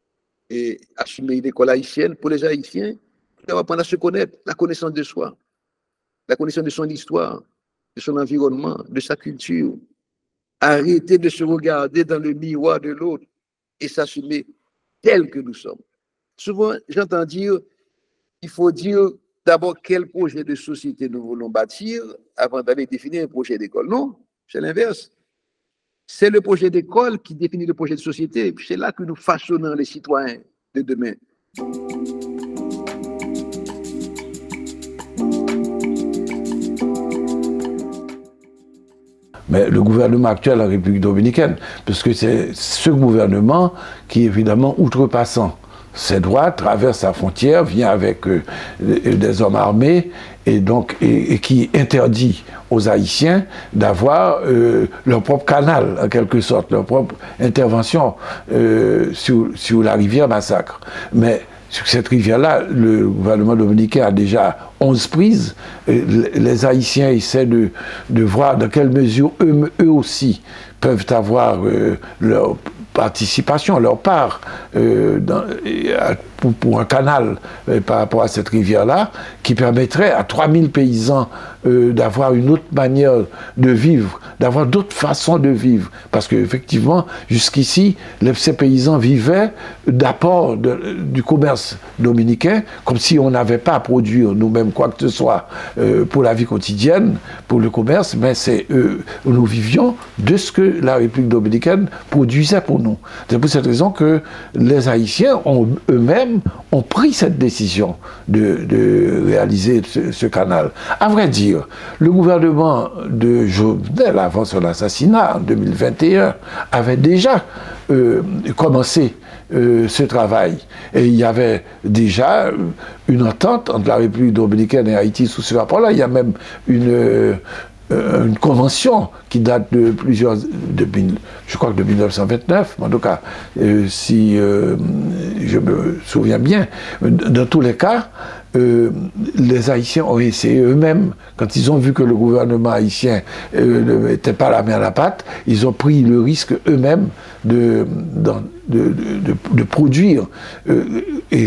et assumer une école haïtienne. Pour les Haïtiens, il faut apprendre à se connaître, la connaissance de soi, la connaissance de son histoire, de son environnement, de sa culture. Arrêter de se regarder dans le miroir de l'autre et s'assumer tel que nous sommes. Souvent, j'entends dire, il faut dire d'abord quel projet de société nous voulons bâtir avant d'aller définir un projet d'école. Non, c'est l'inverse. C'est le projet d'école qui définit le projet de société. C'est là que nous façonnons les citoyens de demain. Mais le gouvernement actuel de la République dominicaine, parce que c'est ce gouvernement qui, évidemment, outrepassant ses droits, traverse la frontière, vient avec euh, des hommes armés, et, donc, et, et qui interdit aux Haïtiens d'avoir euh, leur propre canal, en quelque sorte, leur propre intervention euh, sur, sur la rivière Massacre. Mais sur cette rivière-là, le gouvernement dominicain a déjà onze prises. Les Haïtiens essaient de, de voir dans quelle mesure eux, eux aussi peuvent avoir euh, leur participation, leur part euh, dans, pour, pour un canal euh, par rapport à cette rivière-là, qui permettrait à trois mille paysans euh, d'avoir une autre manière de vivre, d'avoir d'autres façons de vivre. Parce qu'effectivement, jusqu'ici, ces paysans vivaient d'apport du commerce dominicain, comme si on n'avait pas à produire nous-mêmes quoi que ce soit euh, pour la vie quotidienne, pour le commerce, mais c'est euh, nous vivions de ce que la République dominicaine produisait pour nous. C'est pour cette raison que les Haïtiens ont eux-mêmes ont pris cette décision de, de réaliser ce, ce canal. À vrai dire, le gouvernement de Jovenel, avant son assassinat en deux mille vingt et un, avait déjà euh, commencé euh, ce travail. Et il y avait déjà une entente entre la République dominicaine et Haïti sous ce rapport-là. Il y a même une... Euh, une convention qui date de plusieurs, de, je crois que de mille neuf cent vingt-neuf, en tout cas, euh, si euh, je me souviens bien. Dans tous les cas, euh, les Haïtiens ont essayé eux-mêmes, quand ils ont vu que le gouvernement haïtien euh, ne mettait pas la main à la pâte, ils ont pris le risque eux-mêmes de, de, de, de, de produire euh, et,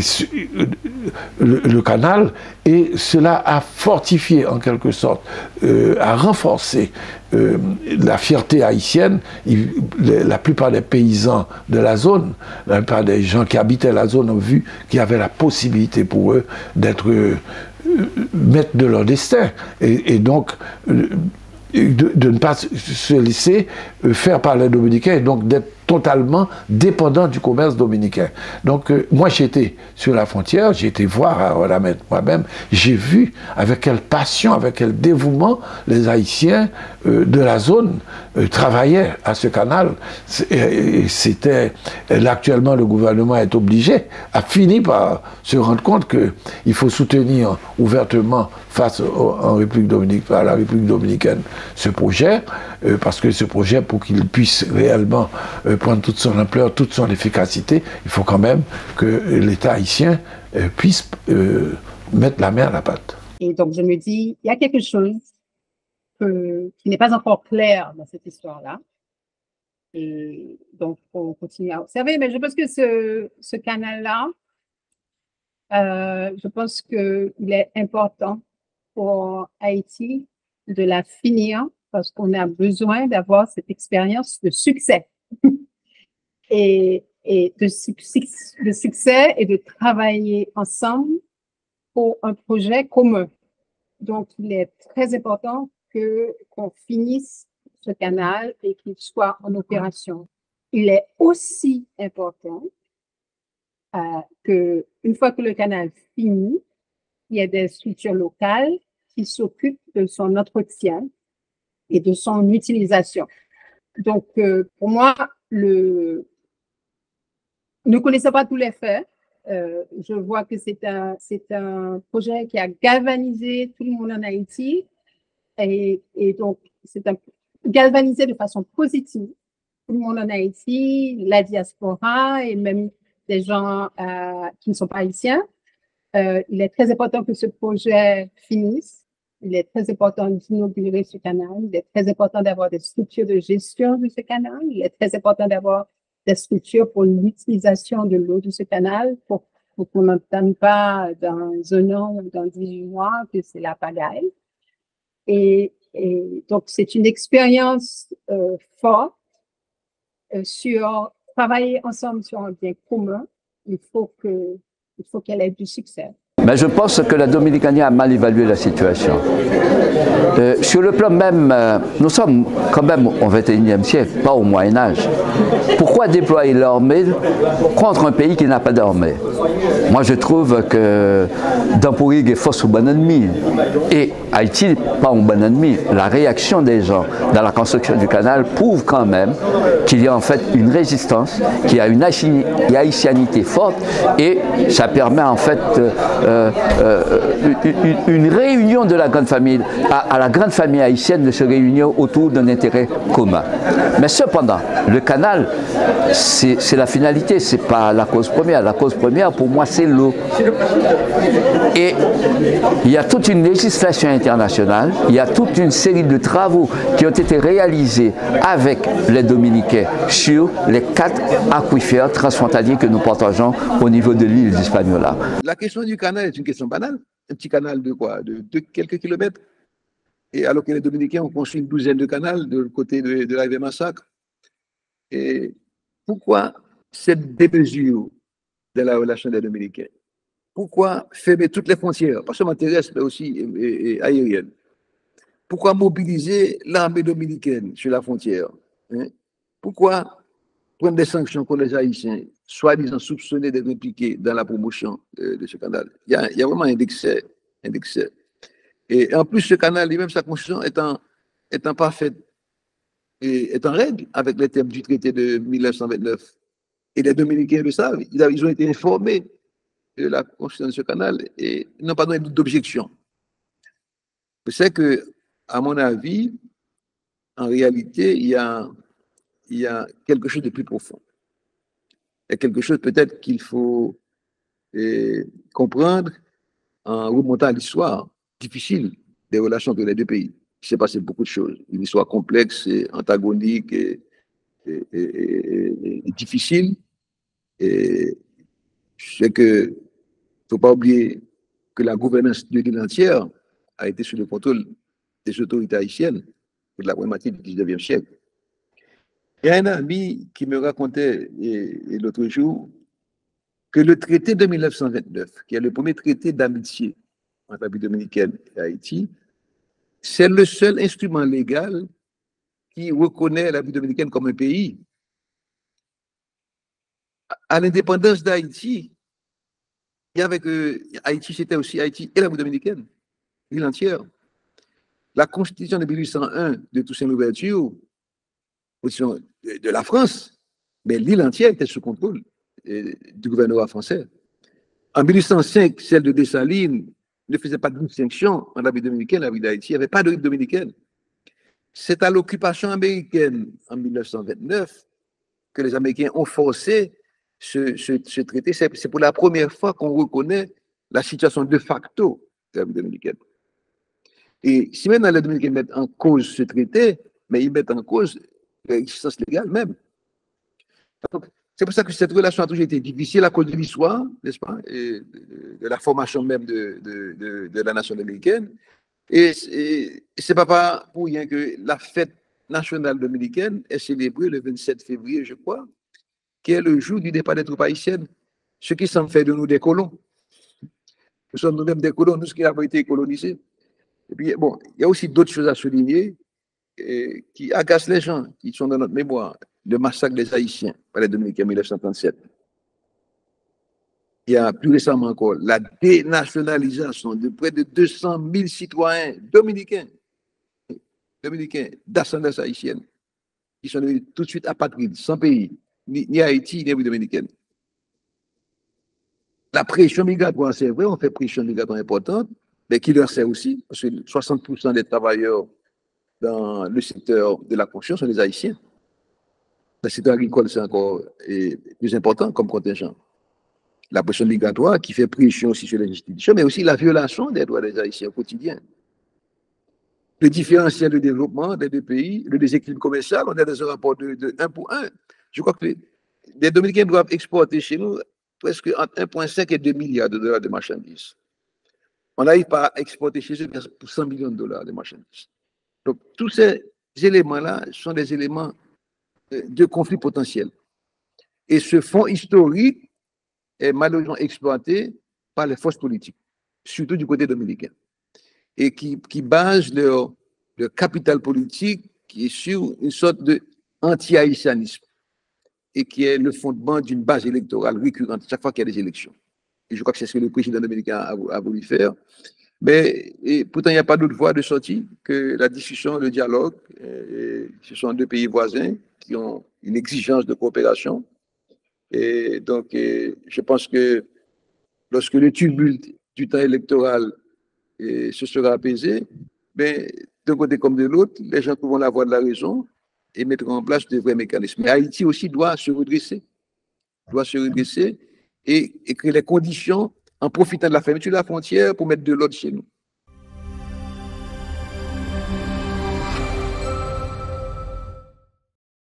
le, le canal, et cela a fortifié en quelque sorte, euh, a renforcé euh, la fierté haïtienne. Il, la plupart des paysans de la zone, la plupart des gens qui habitaient la zone ont vu qu'il y avait la possibilité pour eux d'être euh, maîtres de leur destin. Et, et donc, de, de ne pas se laisser faire par les Dominicains et donc d'être totalement dépendant du commerce dominicain. Donc, euh, moi, j'étais sur la frontière, j'ai été voir à Rodamètre moi-même, j'ai vu avec quelle passion, avec quel dévouement les Haïtiens euh, de la zone euh, travaillaient à ce canal. C'était, là, actuellement, le gouvernement est obligé, a fini par se rendre compte qu'il faut soutenir ouvertement face au, en République dominicaine, à la République dominicaine ce projet, euh, parce que ce projet, pour qu'il puisse réellement euh, prendre toute son ampleur, toute son efficacité, il faut quand même que l'État haïtien euh, puisse euh, mettre la main à la pâte. Et donc, je me dis, il y a quelque chose que, qui n'est pas encore clair dans cette histoire-là. Et donc, il faut continuer à observer. Mais je pense que ce, ce canal-là, euh, je pense qu'il est important pour Haïti de la finir parce qu'on a besoin d'avoir cette expérience de succès. Et, et de, de succès et de travailler ensemble pour un projet commun. Donc, il est très important que qu'on finisse ce canal et qu'il soit en opération. Il est aussi important euh, que une fois que le canal finit, il y a des structures locales qui s'occupent de son entretien et de son utilisation. Donc, euh, pour moi, le ne connaissant pas tous les faits, euh, je vois que c'est un, c'est un projet qui a galvanisé tout le monde en Haïti et, et donc c'est un galvanisé de façon positive tout le monde en Haïti, la diaspora et même des gens euh, qui ne sont pas haïtiens. Euh, il est très important que ce projet finisse. Il est très important d'inaugurer ce canal. Il est très important d'avoir des structures de gestion de ce canal. Il est très important d'avoir des structures pour l'utilisation de l'eau de ce canal pour, pour qu'on n'entende pas dans un an ou dans dix-huit mois que c'est la pagaille. Et, et donc, c'est une expérience euh, forte euh, sur travailler ensemble sur un bien commun. Il faut que, il faut qu'elle ait du succès. Mais je pense que la Dominicanie a mal évalué la situation. Euh, sur le plan même, euh, nous sommes quand même au vingt et unième siècle, pas au Moyen-Âge. Pourquoi déployer l'armée contre un pays qui n'a pas d'armée? Moi, je trouve que Dampourigue est fausse ou bon ennemi. Et Haïti, pas un bon ennemi. La réaction des gens dans la construction du canal prouve quand même qu'il y a en fait une résistance, qu'il y a une haïtianité forte et ça permet en fait euh, euh, une, une réunion de la grande famille, à, à la grande famille haïtienne de se réunir autour d'un intérêt commun. Mais cependant, le canal, c'est la finalité, c'est pas la cause première. La cause première, pour moi, c'est l'eau. Et il y a toute une législation internationale, il y a toute une série de travaux qui ont été réalisés avec les Dominicains sur les quatre aquifères transfrontaliers que nous partageons au niveau de l'île d'Hispaniola. La question du canal est une question banale. Un petit canal de quoi? De, de quelques kilomètres. Et alors que les Dominicains ont construit une douzaine de canaux de côté de, de la rivière Massacre. Et pourquoi cette démesure de la relation des Dominicains? Pourquoi fermer toutes les frontières, pas seulement terrestres, mais aussi et, et, et aériennes? Pourquoi mobiliser l'armée dominicaine sur la frontière? Hein? Pourquoi prendre des sanctions contre les Haïtiens, soi-disant soupçonnés d'être impliqués dans la promotion euh, de ce canal? Il y a, il y a vraiment un excès, un excès. Et en plus, ce canal, lui-même, sa construction est en, est en parfaite, et est en règle avec les termes du traité de mille neuf cent vingt-neuf. Et les Dominicains le savent, ils, a, ils ont été informés de la construction de ce canal et n'ont pas donné d'objection. C'est que, à mon avis, en réalité, il y a, il y a quelque chose de plus profond. Il y a quelque chose peut-être qu'il faut eh, comprendre en remontant à l'histoire difficile des relations entre les deux pays. Il s'est passé beaucoup de choses. Une histoire complexe et antagonique et, et, et, et, et difficile. Et je sais que il ne faut pas oublier que la gouvernance de l'île entière a été sous le contrôle des autorités haïtiennes pour la première moitié du dix-neuvième siècle. Il y a un ami qui me racontait l'autre jour que le traité de mille neuf cent vingt-neuf, qui est le premier traité d'amitié entre la République dominicaine et Haïti, c'est le seul instrument légal qui reconnaît la République dominicaine comme un pays. À l'indépendance d'Haïti, il y avait que Haïti, c'était aussi Haïti et la République dominicaine, l'île entière. La Constitution de mille huit cent un de Toussaint Louverture, de, de la France, mais l'île entière était sous contrôle euh, du gouvernement français. En mille huit cent cinq, celle de Dessalines ne faisait pas de distinction entre la République dominicaine et la République d'Haïti. Il n'y avait pas de République dominicaine. C'est à l'occupation américaine en mille neuf cent vingt-neuf que les Américains ont forcé ce, ce, ce traité. C'est pour la première fois qu'on reconnaît la situation de facto de la République dominicaine. Et si maintenant les Dominicains mettent en cause ce traité, mais ils mettent en cause l'existence légale même. C'est pour ça que cette relation a toujours été difficile à cause de l'histoire, n'est-ce pas, et de, de la formation même de, de, de, de la nation dominicaine. Et, et c'est pas pour rien que la fête nationale dominicaine est célébrée le vingt-sept février, je crois, qui est le jour du départ des troupes haïtiennes, ce qui s'en fait de nous des colons. Nous sommes nous-mêmes des colons, nous qui avons été colonisés. Et puis, bon, il y a aussi d'autres choses à souligner et, qui agacent les gens, qui sont dans notre mémoire. Le massacre des Haïtiens par les Dominicains en mille neuf cent trente-sept. Il y a plus récemment encore la dénationalisation de près de deux cent mille citoyens dominicains, dominicains d'ascendance haïtienne, qui sont devenus tout de suite apatrides, sans pays, ni, ni Haïti, ni République dominicaine. La pression migratoire, c'est vrai, on fait pression migratoire importante, mais qui leur sert aussi, parce que soixante pour cent des travailleurs dans le secteur de la construction sont des Haïtiens. Le secteur agricole, c'est encore et, plus important comme contingent. La pression migratoire qui fait pression aussi sur les institutions, mais aussi la violation des droits des Haïtiens au quotidien. Le différentiel de développement des deux pays, le déséquilibre commercial, on est dans un rapport de, de un pour un. Je crois que les, les Dominicains doivent exporter chez nous presque entre un virgule cinq et deux milliards de dollars de marchandises. On n'arrive pas à exporter chez eux pour cent millions de dollars de marchandises. Donc, tous ces éléments-là sont des éléments de conflit potentiel. Et ce fonds historique est malheureusement exploité par les forces politiques, surtout du côté dominicain, et qui, qui base leur, leur capital politique qui est sur une sorte d'anti-haïtianisme et qui est le fondement d'une base électorale récurrente chaque fois qu'il y a des élections. Et je crois que c'est ce que le président dominicain a, a voulu faire. Mais et pourtant, il n'y a pas d'autre voie de sortie que la discussion, le dialogue. Et ce sont deux pays voisins qui ont une exigence de coopération. Et donc, et je pense que lorsque le tumulte du temps électoral et, se sera apaisé, ben, d'un côté comme de l'autre, les gens trouveront la voie de la raison et mettront en place de vrais mécanismes. Mais Haïti aussi doit se redresser, doit se redresser et, et créer les conditions en profitant de la fermeture de la frontière pour mettre de l'ordre chez nous.